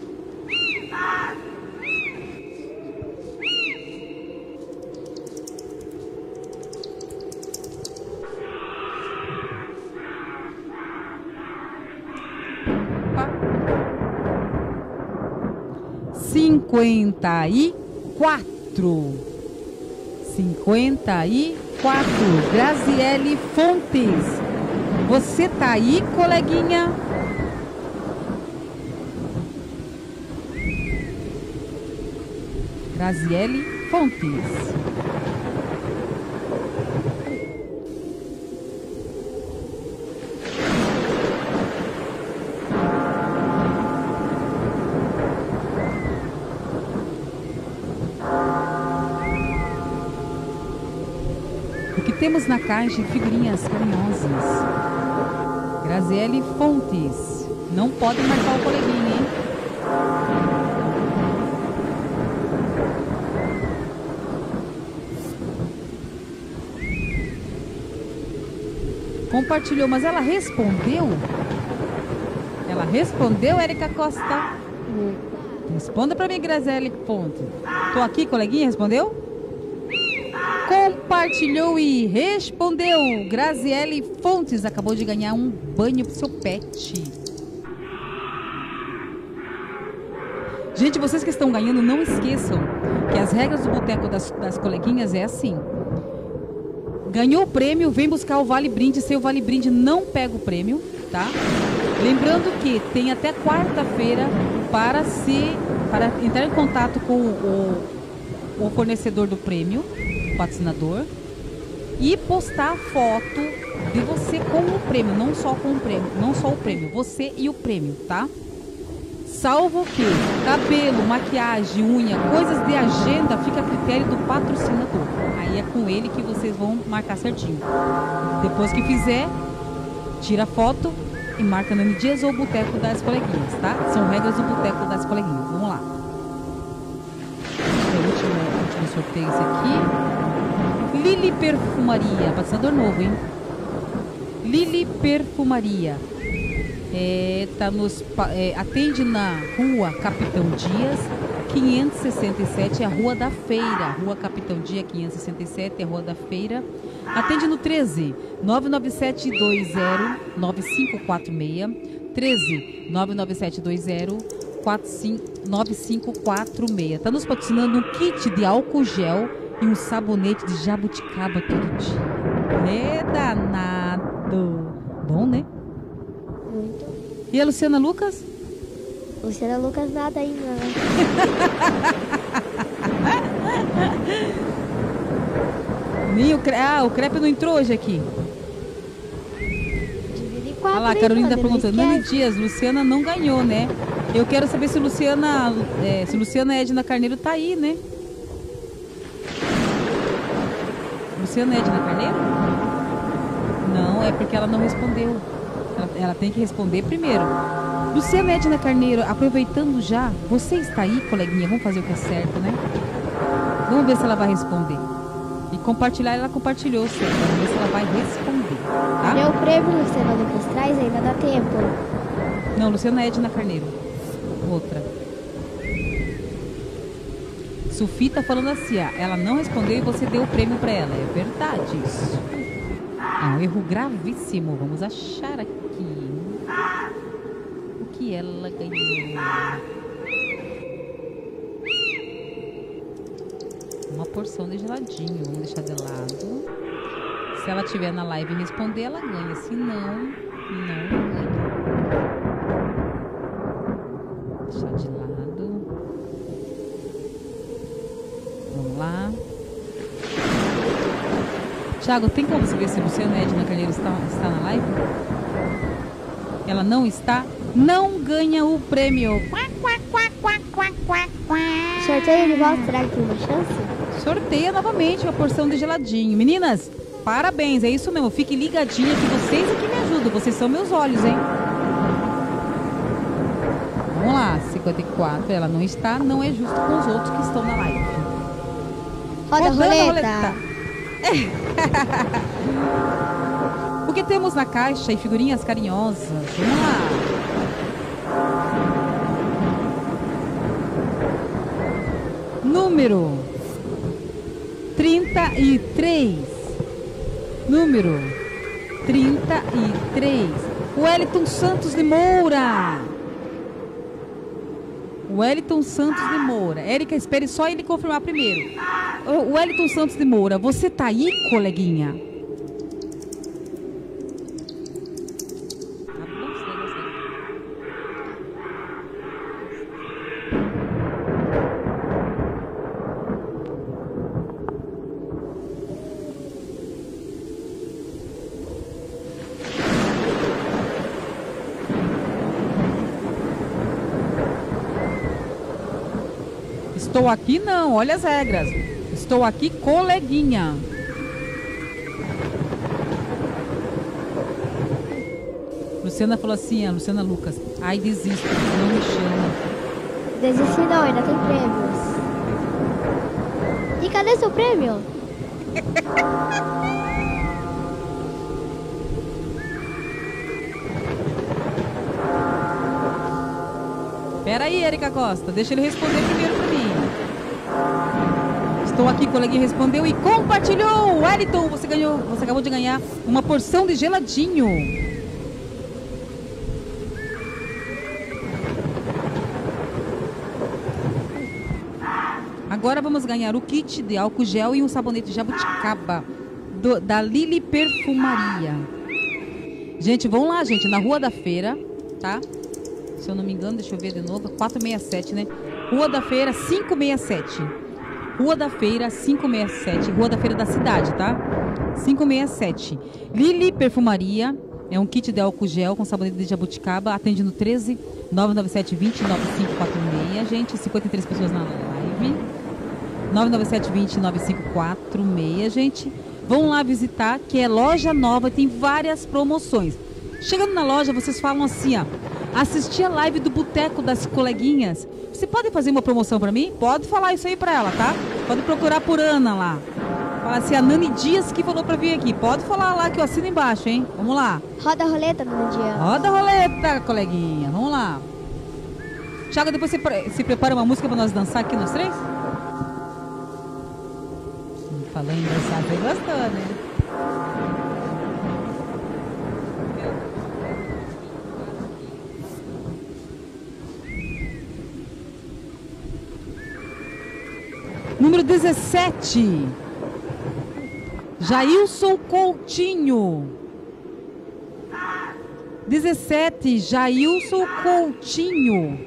Cinquenta e quatro. Cinquenta e quatro. Graziele Fontes. Você tá aí, coleguinha? Graziele Fontes. O que temos na caixa? Figurinhas carinhosas. Graziele Fontes. Não pode marcar o coleguinha, hein? Compartilhou, mas ela respondeu? Ela respondeu, Érica Costa? Responda pra mim, Graziele Fontes. Tô aqui, coleguinha, respondeu? Compartilhou e respondeu. Graziele Fontes acabou de ganhar um banho pro seu pet. Gente, vocês que estão ganhando, não esqueçam que as regras do Boteco das, das Coleguinhas é assim. Ganhou o prêmio, vem buscar o Vale Brinde. Sem o Vale Brinde, não pega o prêmio, tá? Lembrando que tem até quarta-feira para se para entrar em contato com o, o fornecedor do prêmio, o patrocinador, e postar a foto de você com o prêmio, não só com o prêmio, não só o prêmio, você e o prêmio, tá? Salvo que cabelo, maquiagem, unha, coisas de agenda fica a critério do patrocinador. Aí é com ele que vocês vão marcar certinho. Depois que fizer, tira a foto e marca Nani Dias ou Boteco das Coleguinhas, tá? São regras do Boteco das Coleguinhas. Vamos lá. O último, o último sorteio esse aqui. Lili Perfumaria, patrocinador novo, hein? Lili Perfumaria. É, tá nos, é, atende na Rua Capitão Dias, quinhentos e sessenta e sete, é a Rua da Feira. Rua Capitão Dias, quinhentos e sessenta e sete, é a Rua da Feira. Atende no treze, nove nove sete dois zero, nove cinco quatro seis. treze, nove nove sete dois zero, nove cinco quatro seis. Tá nos patrocinando um kit de álcool gel e um sabonete de jabuticaba todo dia. É danado. Bom, né? Muito. E a Luciana Lucas? Luciana Lucas nada ainda, né? Nem o, cre... ah, o crepe não entrou hoje aqui. Divide em quatro. Olha lá, a hein, Carolina tá mano? Não perguntando. Nani esquece. Dias, Luciana não ganhou, né? Eu quero saber se Luciana, é, se Luciana Edna Carneiro tá aí, né? Luciana Edna Carneiro? Não, é porque ela não respondeu. Ela, ela tem que responder primeiro. Luciana Edna Carneiro, aproveitando já, você está aí, coleguinha? Vamos fazer o que é certo, né? Vamos ver se ela vai responder. E compartilhar, ela compartilhou, sim. Vamos ver se ela vai responder, tá? Meu prêmio, Luciana Lucas traz, ainda dá tempo. Não, Luciana Edna Carneiro. Outra. Sufi tá falando assim, ó, ela não respondeu e você deu o prêmio pra ela. É verdade isso. É um erro gravíssimo. Vamos achar aqui o que ela ganhou. Uma porção de geladinho. Vamos deixar de lado. Se ela estiver na live e responder, ela ganha. Se não, não ganha. Deixar de lado. Vamos lá. Thiago, tem como você ver se Luciana Edna Carneiro está, está na live? Ela não está? Não ganha o prêmio. Sorteio de volta, será que tem uma chance? Sorteia novamente uma porção de geladinho. Meninas, parabéns, é isso mesmo. Fiquem ligadinhas que vocês aqui me ajudam. Vocês são meus olhos, hein? Vamos lá, cinquenta e quatro. Ela não está, não é justo com os outros que estão na live. Roda a Rodando a roleta. roleta. O que temos na caixa e figurinhas carinhosas? Vamos lá. Número trinta e três. Número trinta e três. Wellington Santos de Moura. Wellington Santos de Moura. Érica, espere só ele confirmar primeiro. O Wellington Santos de Moura, você tá aí, coleguinha? Estou aqui não, olha as regras. Estou aqui, coleguinha. Luciana falou assim, a Luciana Lucas. Ai, desisto, não me chama. Desiste não, ainda tem prêmios. E cadê seu prêmio? Pera aí, Érica Costa, deixa ele responder primeiro pra mim. Estou aqui, coleguinha respondeu e compartilhou. Wellington, você ganhou, você acabou de ganhar uma porção de geladinho. Agora vamos ganhar o kit de álcool gel e um sabonete jabuticaba do, da Lili Perfumaria. Gente, vão lá, gente, na Rua da Feira, tá? Se eu não me engano, deixa eu ver de novo, quatrocentos e sessenta e sete, né? Rua da Feira quinhentos e sessenta e sete. Rua da Feira quinhentos e sessenta e sete. Rua da Feira da cidade, tá? quinhentos e sessenta e sete. Lili Perfumaria. É um kit de álcool gel com sabonete de jabuticaba. Atende no treze, nove nove sete, vinte, nove cinco quatro seis. Gente, cinquenta e três pessoas na live. nove nove sete, vinte, nove cinco quatro seis, gente. Vão lá visitar, que é loja nova, tem várias promoções. Chegando na loja, vocês falam assim, ó. Assisti a live do Boteco das Coleguinhas. Você pode fazer uma promoção pra mim? Pode falar isso aí pra ela, tá? Pode procurar por Ana lá. Fala assim, a Nani Dias que falou pra vir aqui. Pode falar lá que eu assino embaixo, hein? Vamos lá. Roda a roleta, Nani Dias. Roda a roleta, coleguinha. Vamos lá. Thiago, depois você pre- se prepara uma música pra nós dançar aqui nós três? Falando em dançar, você gostou, né? Número dezessete. Jailson Coutinho. dezessete. Jailson Coutinho.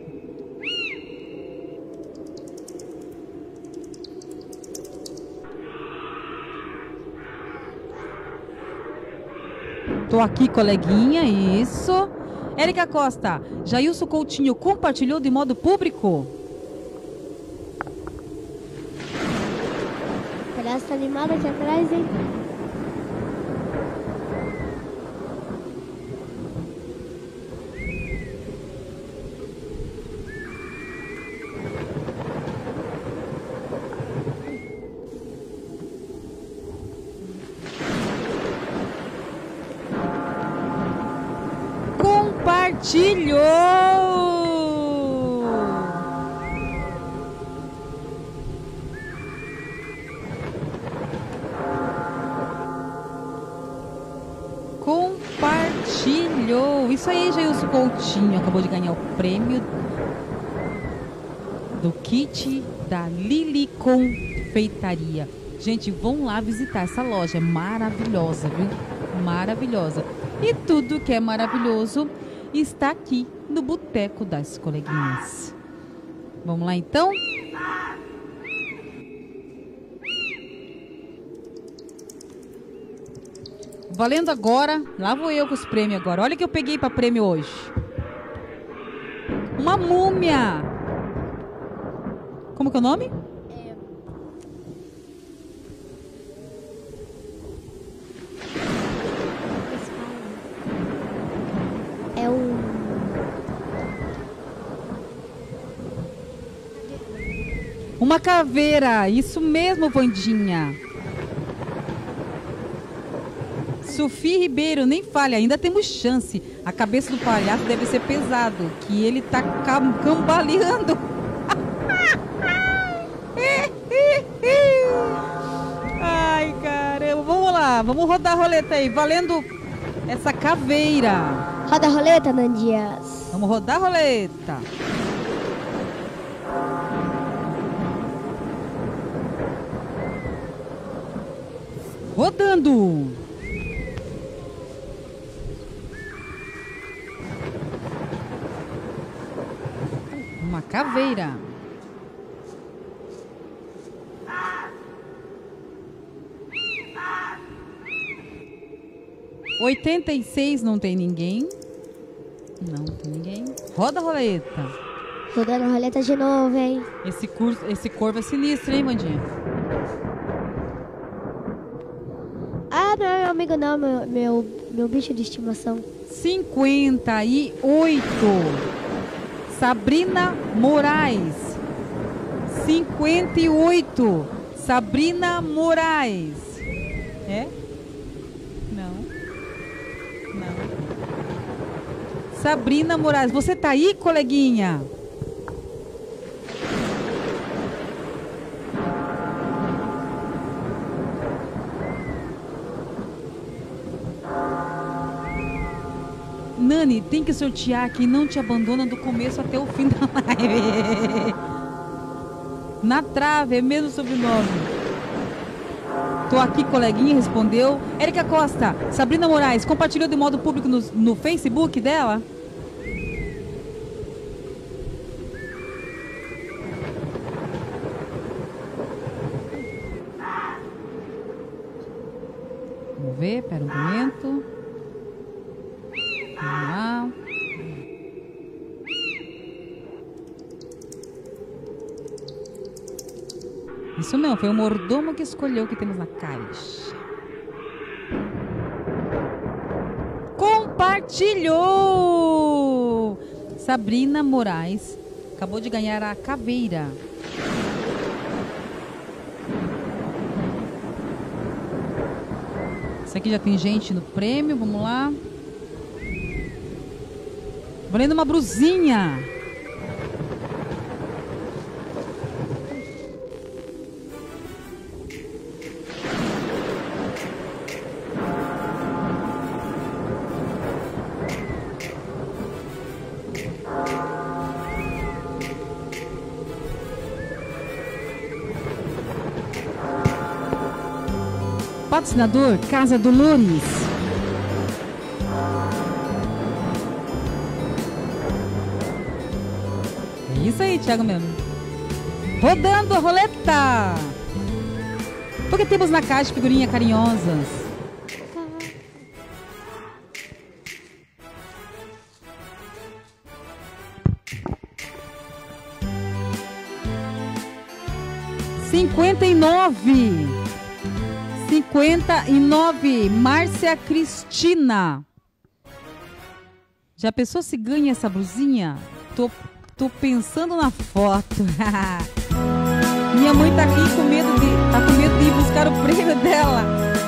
Tô aqui, coleguinha, isso. Érica Costa. Jailson Coutinho compartilhou de modo público. Palhaço tá animado aqui atrás, hein? Compartilhou! Compartilhou! Isso aí, Jailson Coutinho acabou de ganhar o prêmio do kit da Lili Confeitaria. Gente, vão lá visitar essa loja, é maravilhosa, viu? Maravilhosa. E tudo que é maravilhoso está aqui no Boteco das Coleguinhas. Vamos lá, então? Valendo agora. Lá vou eu com os prêmios agora. Olha o que eu peguei para prêmio hoje. Uma múmia. Como que é o nome? É um... Uma caveira. Isso mesmo, Vandinha. Sufi Ribeiro, nem falha, ainda temos chance. A cabeça do palhaço deve ser pesado, que ele tá cam- cambaleando. Ai, caramba. Vamos lá, vamos rodar a roleta aí, valendo essa caveira. Roda a roleta, Nani Dias. Vamos rodar a roleta. Rodando. Uma caveira. Oitenta e seis, não tem ninguém. Não tem ninguém. Roda a roleta. Rodando a roleta de novo, hein? Esse, curso, esse corvo é sinistro, hein, Mandinha? Ah, não é meu amigo não, meu, meu, meu bicho de estimação. cinquenta e oito. Sabrina Moraes. cinquenta e oito. Sabrina Moraes. É? Não. Não. Sabrina Moraes. Você tá aí, coleguinha? Nani, tem que sortear quem não te abandona do começo até o fim da live. Na trave, é mesmo sobrenome. Tô aqui, coleguinha, respondeu. Érica Costa, Sabrina Moraes, compartilhou de modo público no, no Facebook dela? ver, pera um momento. Vamos lá. Isso não, foi o mordomo que escolheu o que temos na caixa. Compartilhou! Sabrina Moraes acabou de ganhar a caveira. Isso aqui já tem gente no prêmio, vamos lá. Valendo uma brusinha. Patrocinador Casa Dolores. É isso aí, Thiago mesmo. Rodando a roleta. Porque temos na caixa figurinha carinhosas. Cinquenta e nove. cinquenta e nove, Márcia Cristina. Já pensou se ganha essa blusinha? Tô, tô pensando na foto. Minha mãe tá aqui com medo de, tá com medo de ir buscar o prêmio dela.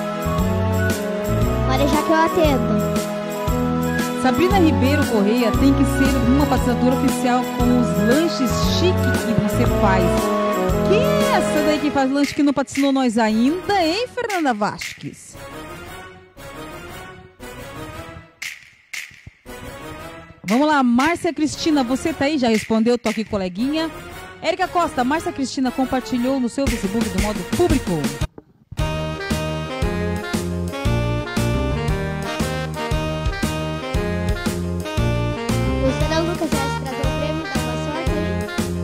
Pode deixar que eu atendo. Sabrina Ribeiro Correia tem que ser uma patrocinadora oficial com os lanches chiques que você faz. Quem é essa daí que faz lanche que não patrocinou nós ainda, hein, Fernanda Vasques? Vamos lá, Márcia Cristina, você tá aí? Já respondeu, tô aqui, coleguinha. Érica Costa, Márcia Cristina compartilhou no seu Facebook do modo público. Você não nunca já se tratou o prêmio, dá uma sorte, hein?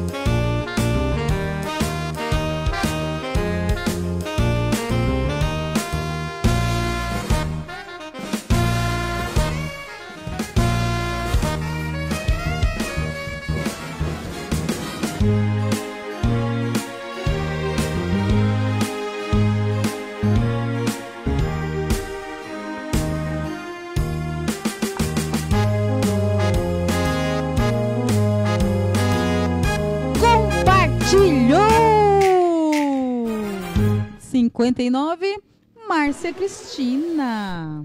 cinquenta e nove, Márcia Cristina.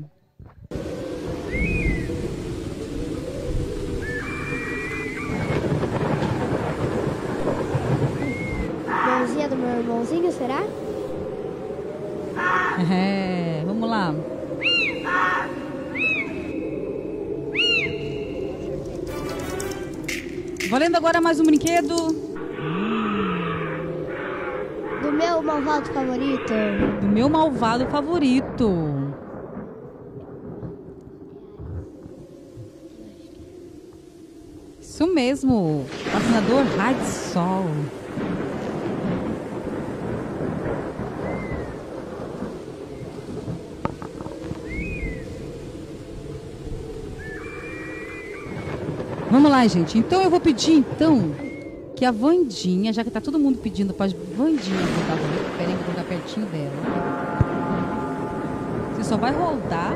Mãozinha do meu irmãozinho, será? É, vamos lá. Valendo agora mais um brinquedo. Do meu malvado favorito. Do meu malvado favorito. Isso mesmo. Patrocinador Rádio Sol. Vamos lá, gente. Então eu vou pedir, então, que a Vandinha, já que tá todo mundo pedindo pra Vandinha botar a roleta, peraí, vou colocar pertinho dela. Você só vai rodar.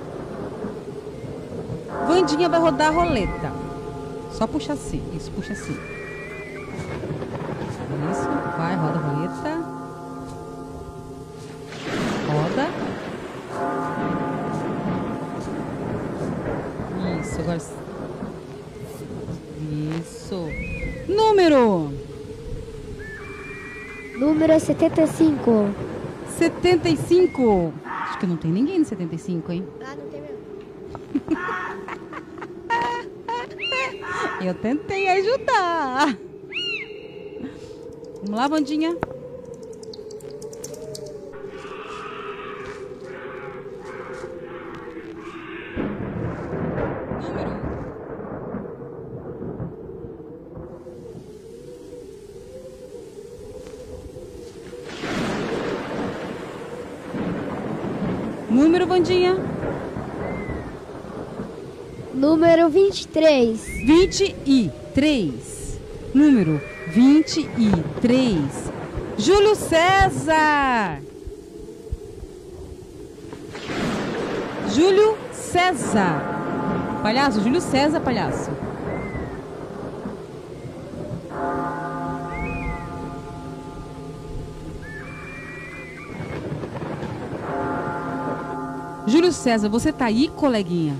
Vandinha vai rodar a roleta. Só puxa assim. Isso, puxa assim. Isso, vai, roda a roleta. Roda. Isso, agora... Isso. Número. Número setenta e cinco. setenta e cinco. Acho que não tem ninguém no setenta e cinco, hein? Ah, não tem mesmo. Eu tentei ajudar. Vamos lá, Vandinha. Número, Vandinha? Número vinte e três. vinte e três. Número vinte e três. Júlio César. Júlio César. Palhaço, Júlio César, palhaço. Júlio César, você tá aí, coleguinha?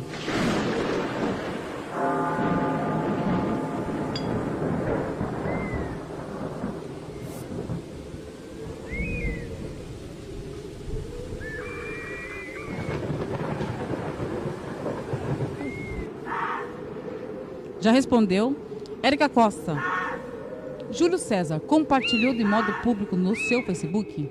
Já respondeu. Érica Costa. Júlio César compartilhou de modo público no seu Facebook?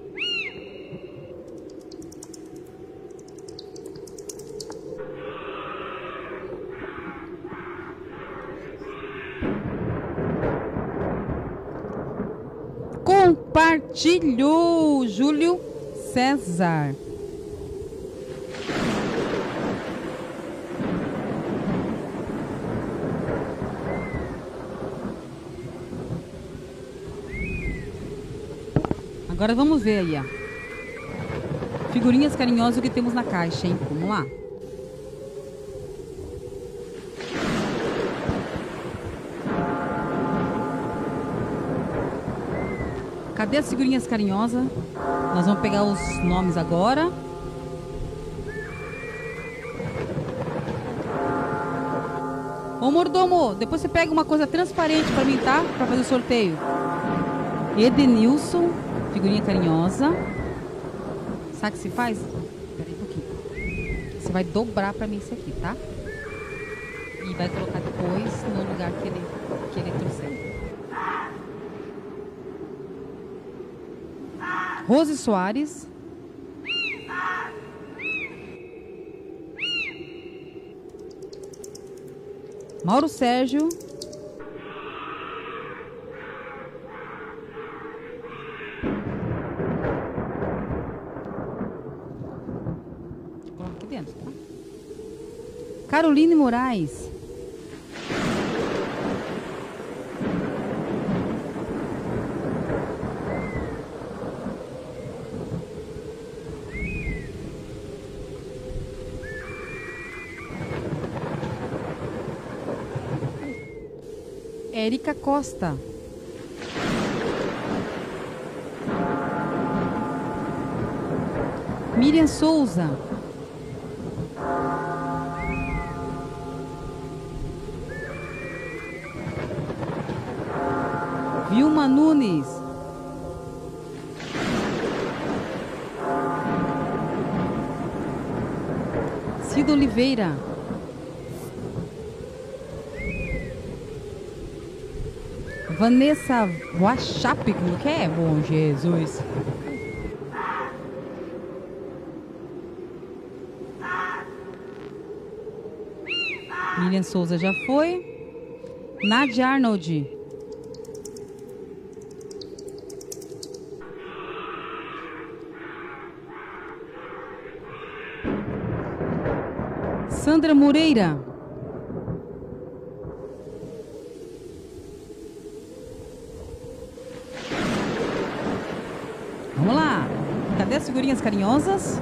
Compartilhou, Júlio César. Agora vamos ver aí, ó. Figurinhas carinhosas que temos na caixa, hein? Vamos lá. Cadê as figurinhas carinhosas? Nós vamos pegar os nomes agora. Ô mordomo, depois você pega uma coisa transparente pra mim, tá? Pra fazer o sorteio. Edenilson, figurinha carinhosa. Sabe o que se faz? Espera aí um pouquinho. Você vai dobrar pra mim isso aqui, tá? E vai colocar depois no lugar que ele, que ele trouxer. Rose Soares. Mauro Sérgio. Coloca aqui dentro, tá? Caroline Moraes. Érica Costa. Miriam Souza. Vilma Nunes. Cida Oliveira. Vanessa Wachap, como que é? Bom Jesus. Miriam Souza já foi. Nadia Arnold. Sandra Moreira. Vamos lá. Cadê as figurinhas carinhosas?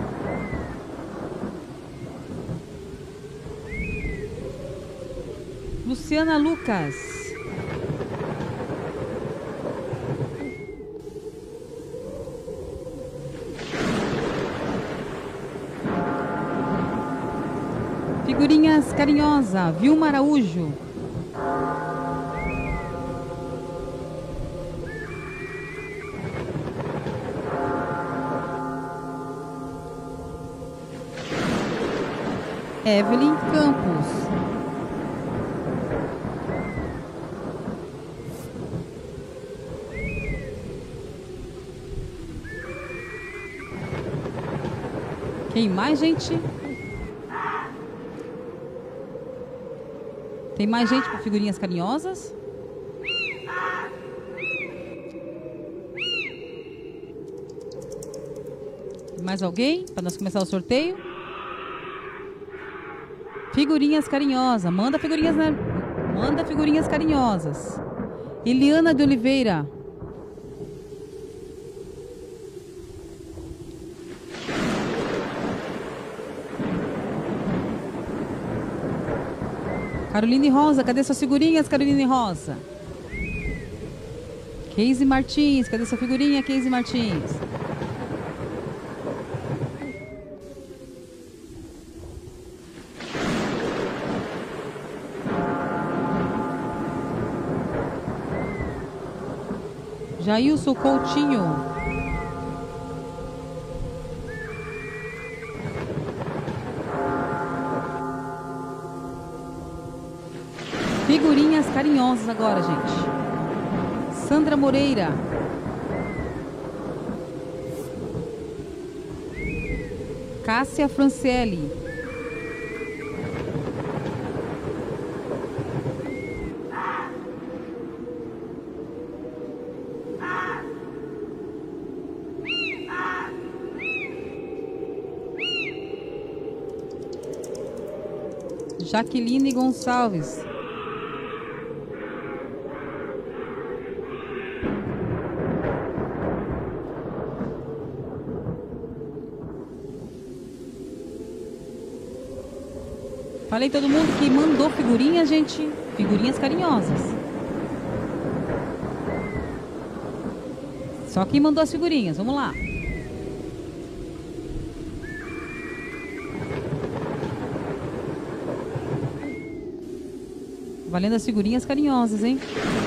Luciana Lucas. Figurinhas carinhosa. Vilma Araújo. Evelyn Campos. Quem mais, gente? Tem mais gente com figurinhas carinhosas? Mais alguém? Para nós começar o sorteio. Figurinhas carinhosas. Manda figurinhas, né? Manda figurinhas carinhosas. Eliana de Oliveira. Caroline Rosa, cadê suas figurinhas, Caroline Rosa? Keise Martins, cadê sua figurinha, Keise Martins? Jailson Coutinho. Figurinhas carinhosas agora, gente. Sandra Moreira. Cássia Franciele. Jaqueline Gonçalves. Falei todo mundo que mandou figurinhas, gente. Figurinhas carinhosas. Só quem mandou as figurinhas. Vamos lá. Valendo as figurinhas carinhosas, hein?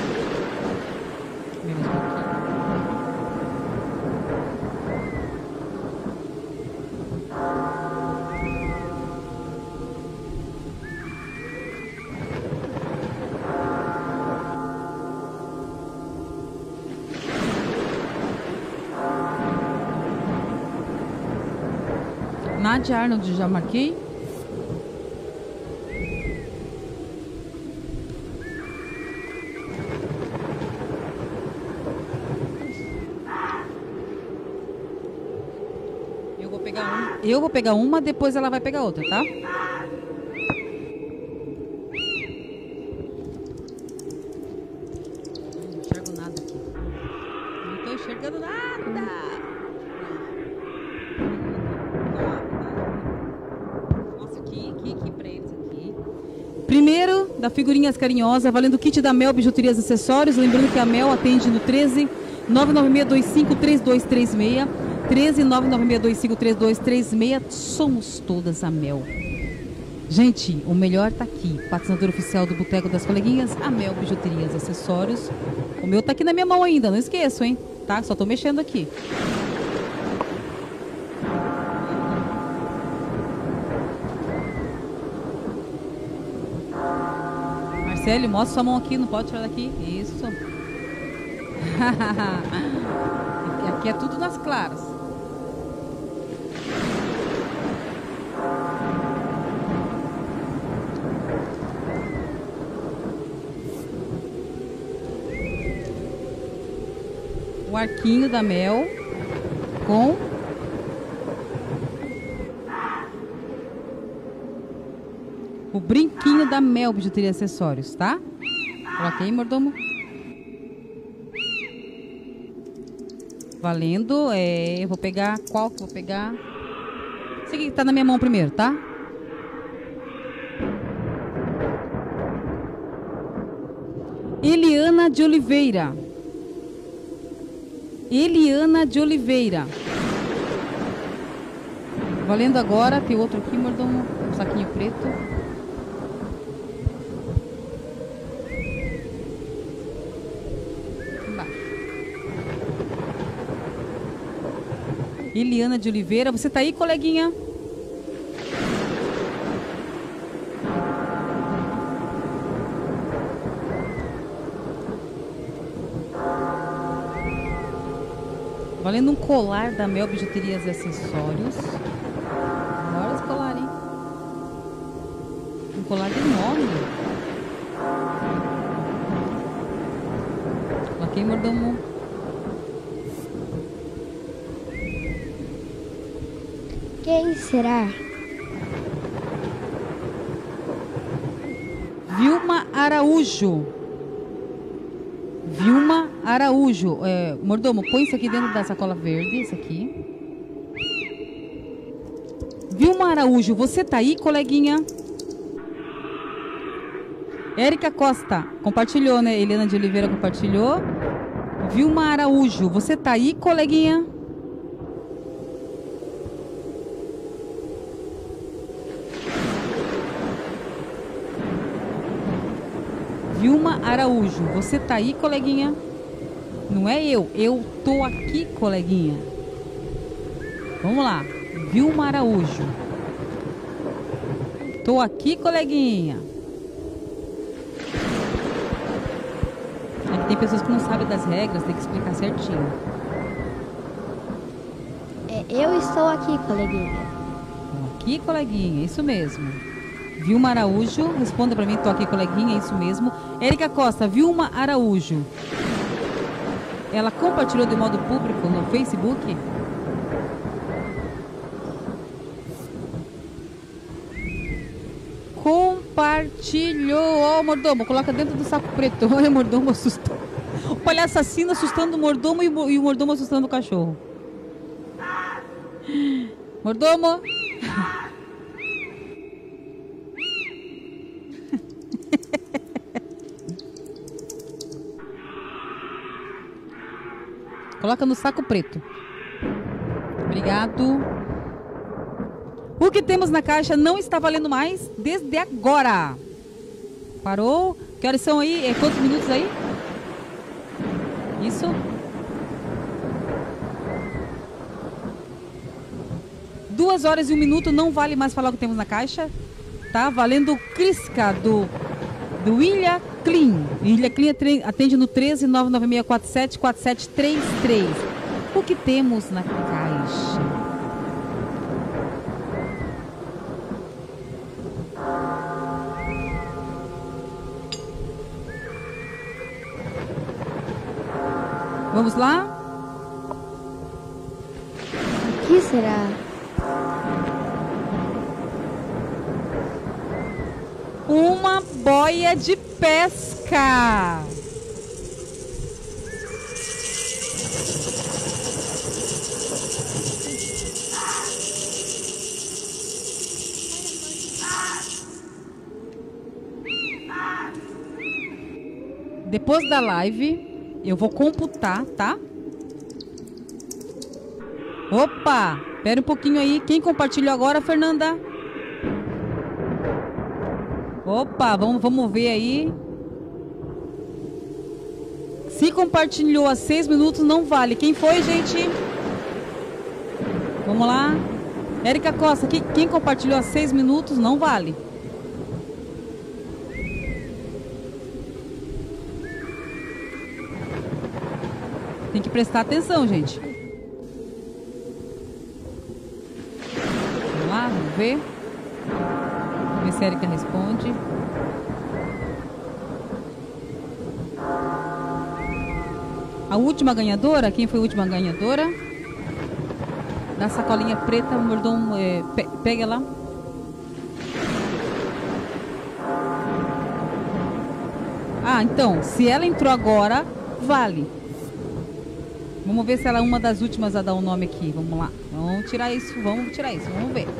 Nádia Arnold, já marquei. Eu vou pegar um. Eu vou pegar uma, depois ela vai pegar outra, tá? Não enxergo nada aqui. Não tô enxergando nada. Primeiro, da Figurinhas Carinhosas, valendo o kit da Mel Bijuterias e Acessórios. Lembrando que a Mel atende no treze, nove nove seis dois cinco, três dois três seis. treze, nove nove seis dois cinco, três dois três seis. Somos todas a Mel. Gente, o melhor tá aqui. Patrocinador oficial do Boteco das Coleguinhas, a Mel Bijuterias e Acessórios. O meu tá aqui na minha mão ainda, não esqueço, hein? Tá? Só tô mexendo aqui. Marcelo, mostra sua mão aqui, não pode tirar daqui. Isso. Aqui é tudo nas claras. O arquinho da Mel com o brinquinho da Mel Bijuteria e Acessórios, tá? Coloquei, mordomo. Valendo, é, eu vou pegar, qual que eu vou pegar? Esse aqui que tá na minha mão primeiro, tá? Eliana de Oliveira. Eliana de Oliveira. Valendo agora, tem outro aqui, mordomo, um saquinho preto. Eliana de Oliveira, você tá aí, coleguinha? Valendo um colar da Mel Bijuterias e Acessórios. Bora esse colar, hein? Um colar enorme. Coloquei, mordomo. Quem será? Vilma Araújo. Vilma Araújo. É, mordomo, põe isso aqui dentro da sacola verde. Isso aqui. Vilma Araújo, você tá aí, coleguinha? Érica Costa, compartilhou, né? Helena de Oliveira compartilhou. Vilma Araújo, você tá aí, coleguinha? Vilma Araújo, você tá aí, coleguinha? Não é eu, eu tô aqui, coleguinha. Vamos lá, Vilma Araújo. Tô aqui, coleguinha. É que tem pessoas que não sabem das regras, tem que explicar certinho. É, eu estou aqui, coleguinha. Tô aqui, coleguinha, isso mesmo. Vilma Araújo, responda pra mim, tô aqui, coleguinha, isso mesmo. Érica Costa, Vilma Araújo. Ela compartilhou de modo público no Facebook? Compartilhou. Ó, oh, mordomo, coloca dentro do saco preto. Olha, o mordomo assustou. O palhaço assassino assustando o mordomo e o, e o mordomo assustando o cachorro. Mordomo. Coloca no saco preto. Obrigado. O que temos na caixa não está valendo mais desde agora. Parou? Que horas são aí? É, quantos minutos aí? Isso? Duas horas e um minuto, não vale mais falar o que temos na caixa. Tá valendo o Crisca do, do Ilha Clean. Ilha Clean atende no treze nove nove seis quatro sete quatro sete três três. O que temos na caixa? Vamos lá? O que será? Uma boia de pesca. Depois da live, eu vou computar, tá? Opa! Espera um pouquinho aí. Quem compartilhou agora, Fernanda? Opa, vamos, vamos ver aí. Se compartilhou há seis minutos, não vale. Quem foi, gente? Vamos lá. Érica Costa, quem, quem compartilhou há seis minutos, não vale. Tem que prestar atenção, gente. Vamos lá, vamos ver. Vamos ver se a Érica responde. A última ganhadora, quem foi a última ganhadora? Da sacolinha preta, o mordomo, é, pe pega lá. Ah, então, se ela entrou agora, vale. Vamos ver se ela é uma das últimas a dar o um nome aqui. Vamos lá. Vamos tirar isso. Vamos tirar isso. Vamos ver.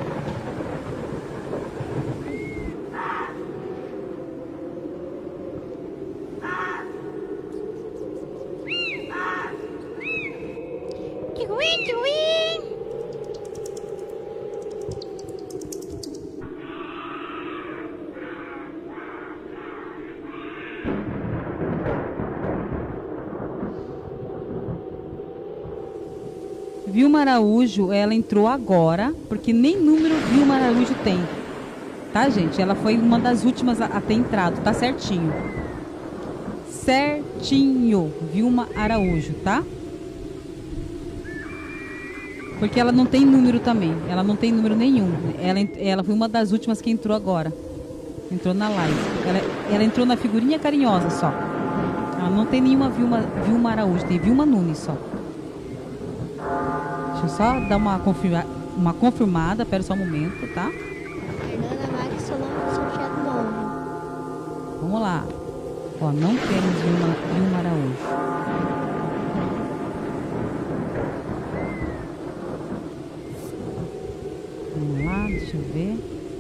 Que ruim, que ruim. Vilma Araújo, ela entrou agora, porque nem número Vilma Araújo tem. Tá, gente? Ela foi uma das últimas a, a ter entrado, tá certinho. Certinho, Vilma Araújo, tá? Porque ela não tem número também. Ela não tem número nenhum. Ela, ela foi uma das últimas que entrou agora. Entrou na live. Ela, ela entrou na figurinha carinhosa só. Ela não tem nenhuma Vilma, Vilma Araújo, tem Vilma Nunes só. Deixa eu só dar uma confirma, uma confirmada, pera só um momento, tá? Fernanda Max, Solano, São Chiado Novo. Vamos lá. Ó, não temos Vilma, Vilma Araújo. Vamos lá, deixa eu ver.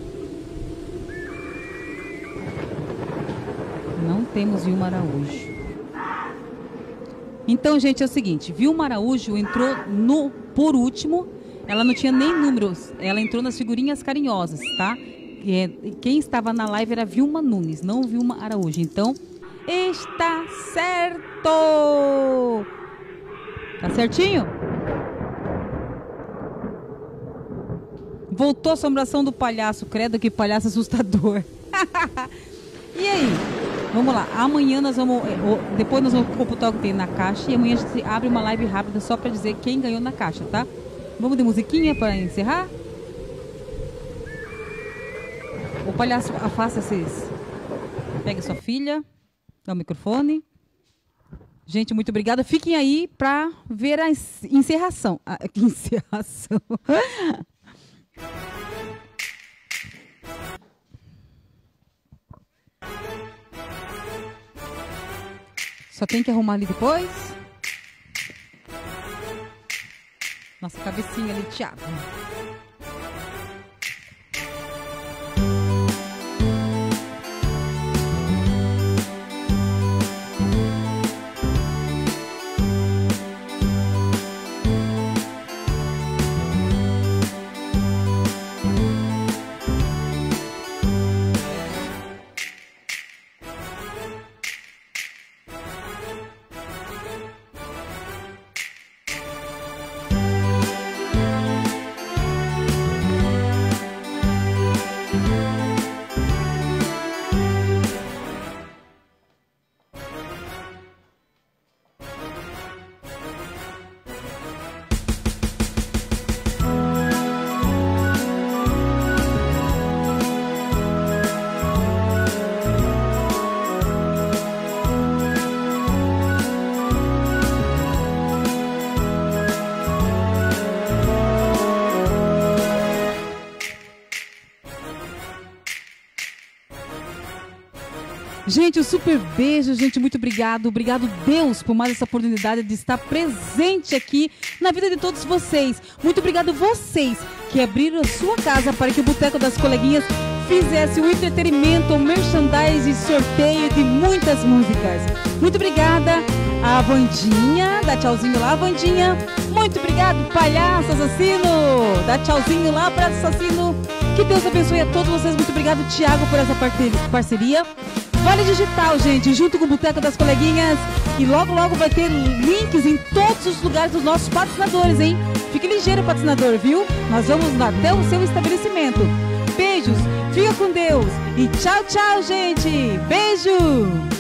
Não temos Vilma Araújo. Então, gente, é o seguinte. Vilma Araújo entrou no, por último. Ela não tinha nem números. Ela entrou nas figurinhas carinhosas, tá? E, quem estava na live era Vilma Nunes, não Vilma Araújo. Então, está certo! Tá certinho? Voltou a assombração do palhaço. Credo, que palhaço assustador. E aí? Vamos lá. Amanhã nós vamos... Depois nós vamos computar o que tem na caixa. E amanhã a gente abre uma live rápida só para dizer quem ganhou na caixa, tá? Vamos de musiquinha para encerrar? O palhaço, afasta esses... Pega sua filha. Dá o microfone. Gente, muito obrigada. Fiquem aí para ver a encerração. A encerração. Só tem que arrumar ali depois. Nossa cabecinha ali, Thiago. Gente, um super beijo, gente, muito obrigado. Obrigado, Deus, por mais essa oportunidade de estar presente aqui na vida de todos vocês. Muito obrigado vocês que abriram a sua casa para que o Boteco das Coleguinhas fizesse o entretenimento, o merchandising, sorteio de muitas músicas. Muito obrigada a Vandinha, dá tchauzinho lá, Vandinha. Muito obrigado, palhaço assassino, dá tchauzinho lá para assassino. Que Deus abençoe a todos vocês. Muito obrigado, Thiago, por essa parceria. Vale Digital, gente, junto com o Boteco das Coleguinhas. E logo, logo vai ter links em todos os lugares dos nossos patrocinadores, hein? Fique ligeiro, patrocinador, viu? Nós vamos até o seu estabelecimento. Beijos, fica com Deus. E tchau, tchau, gente. Beijo!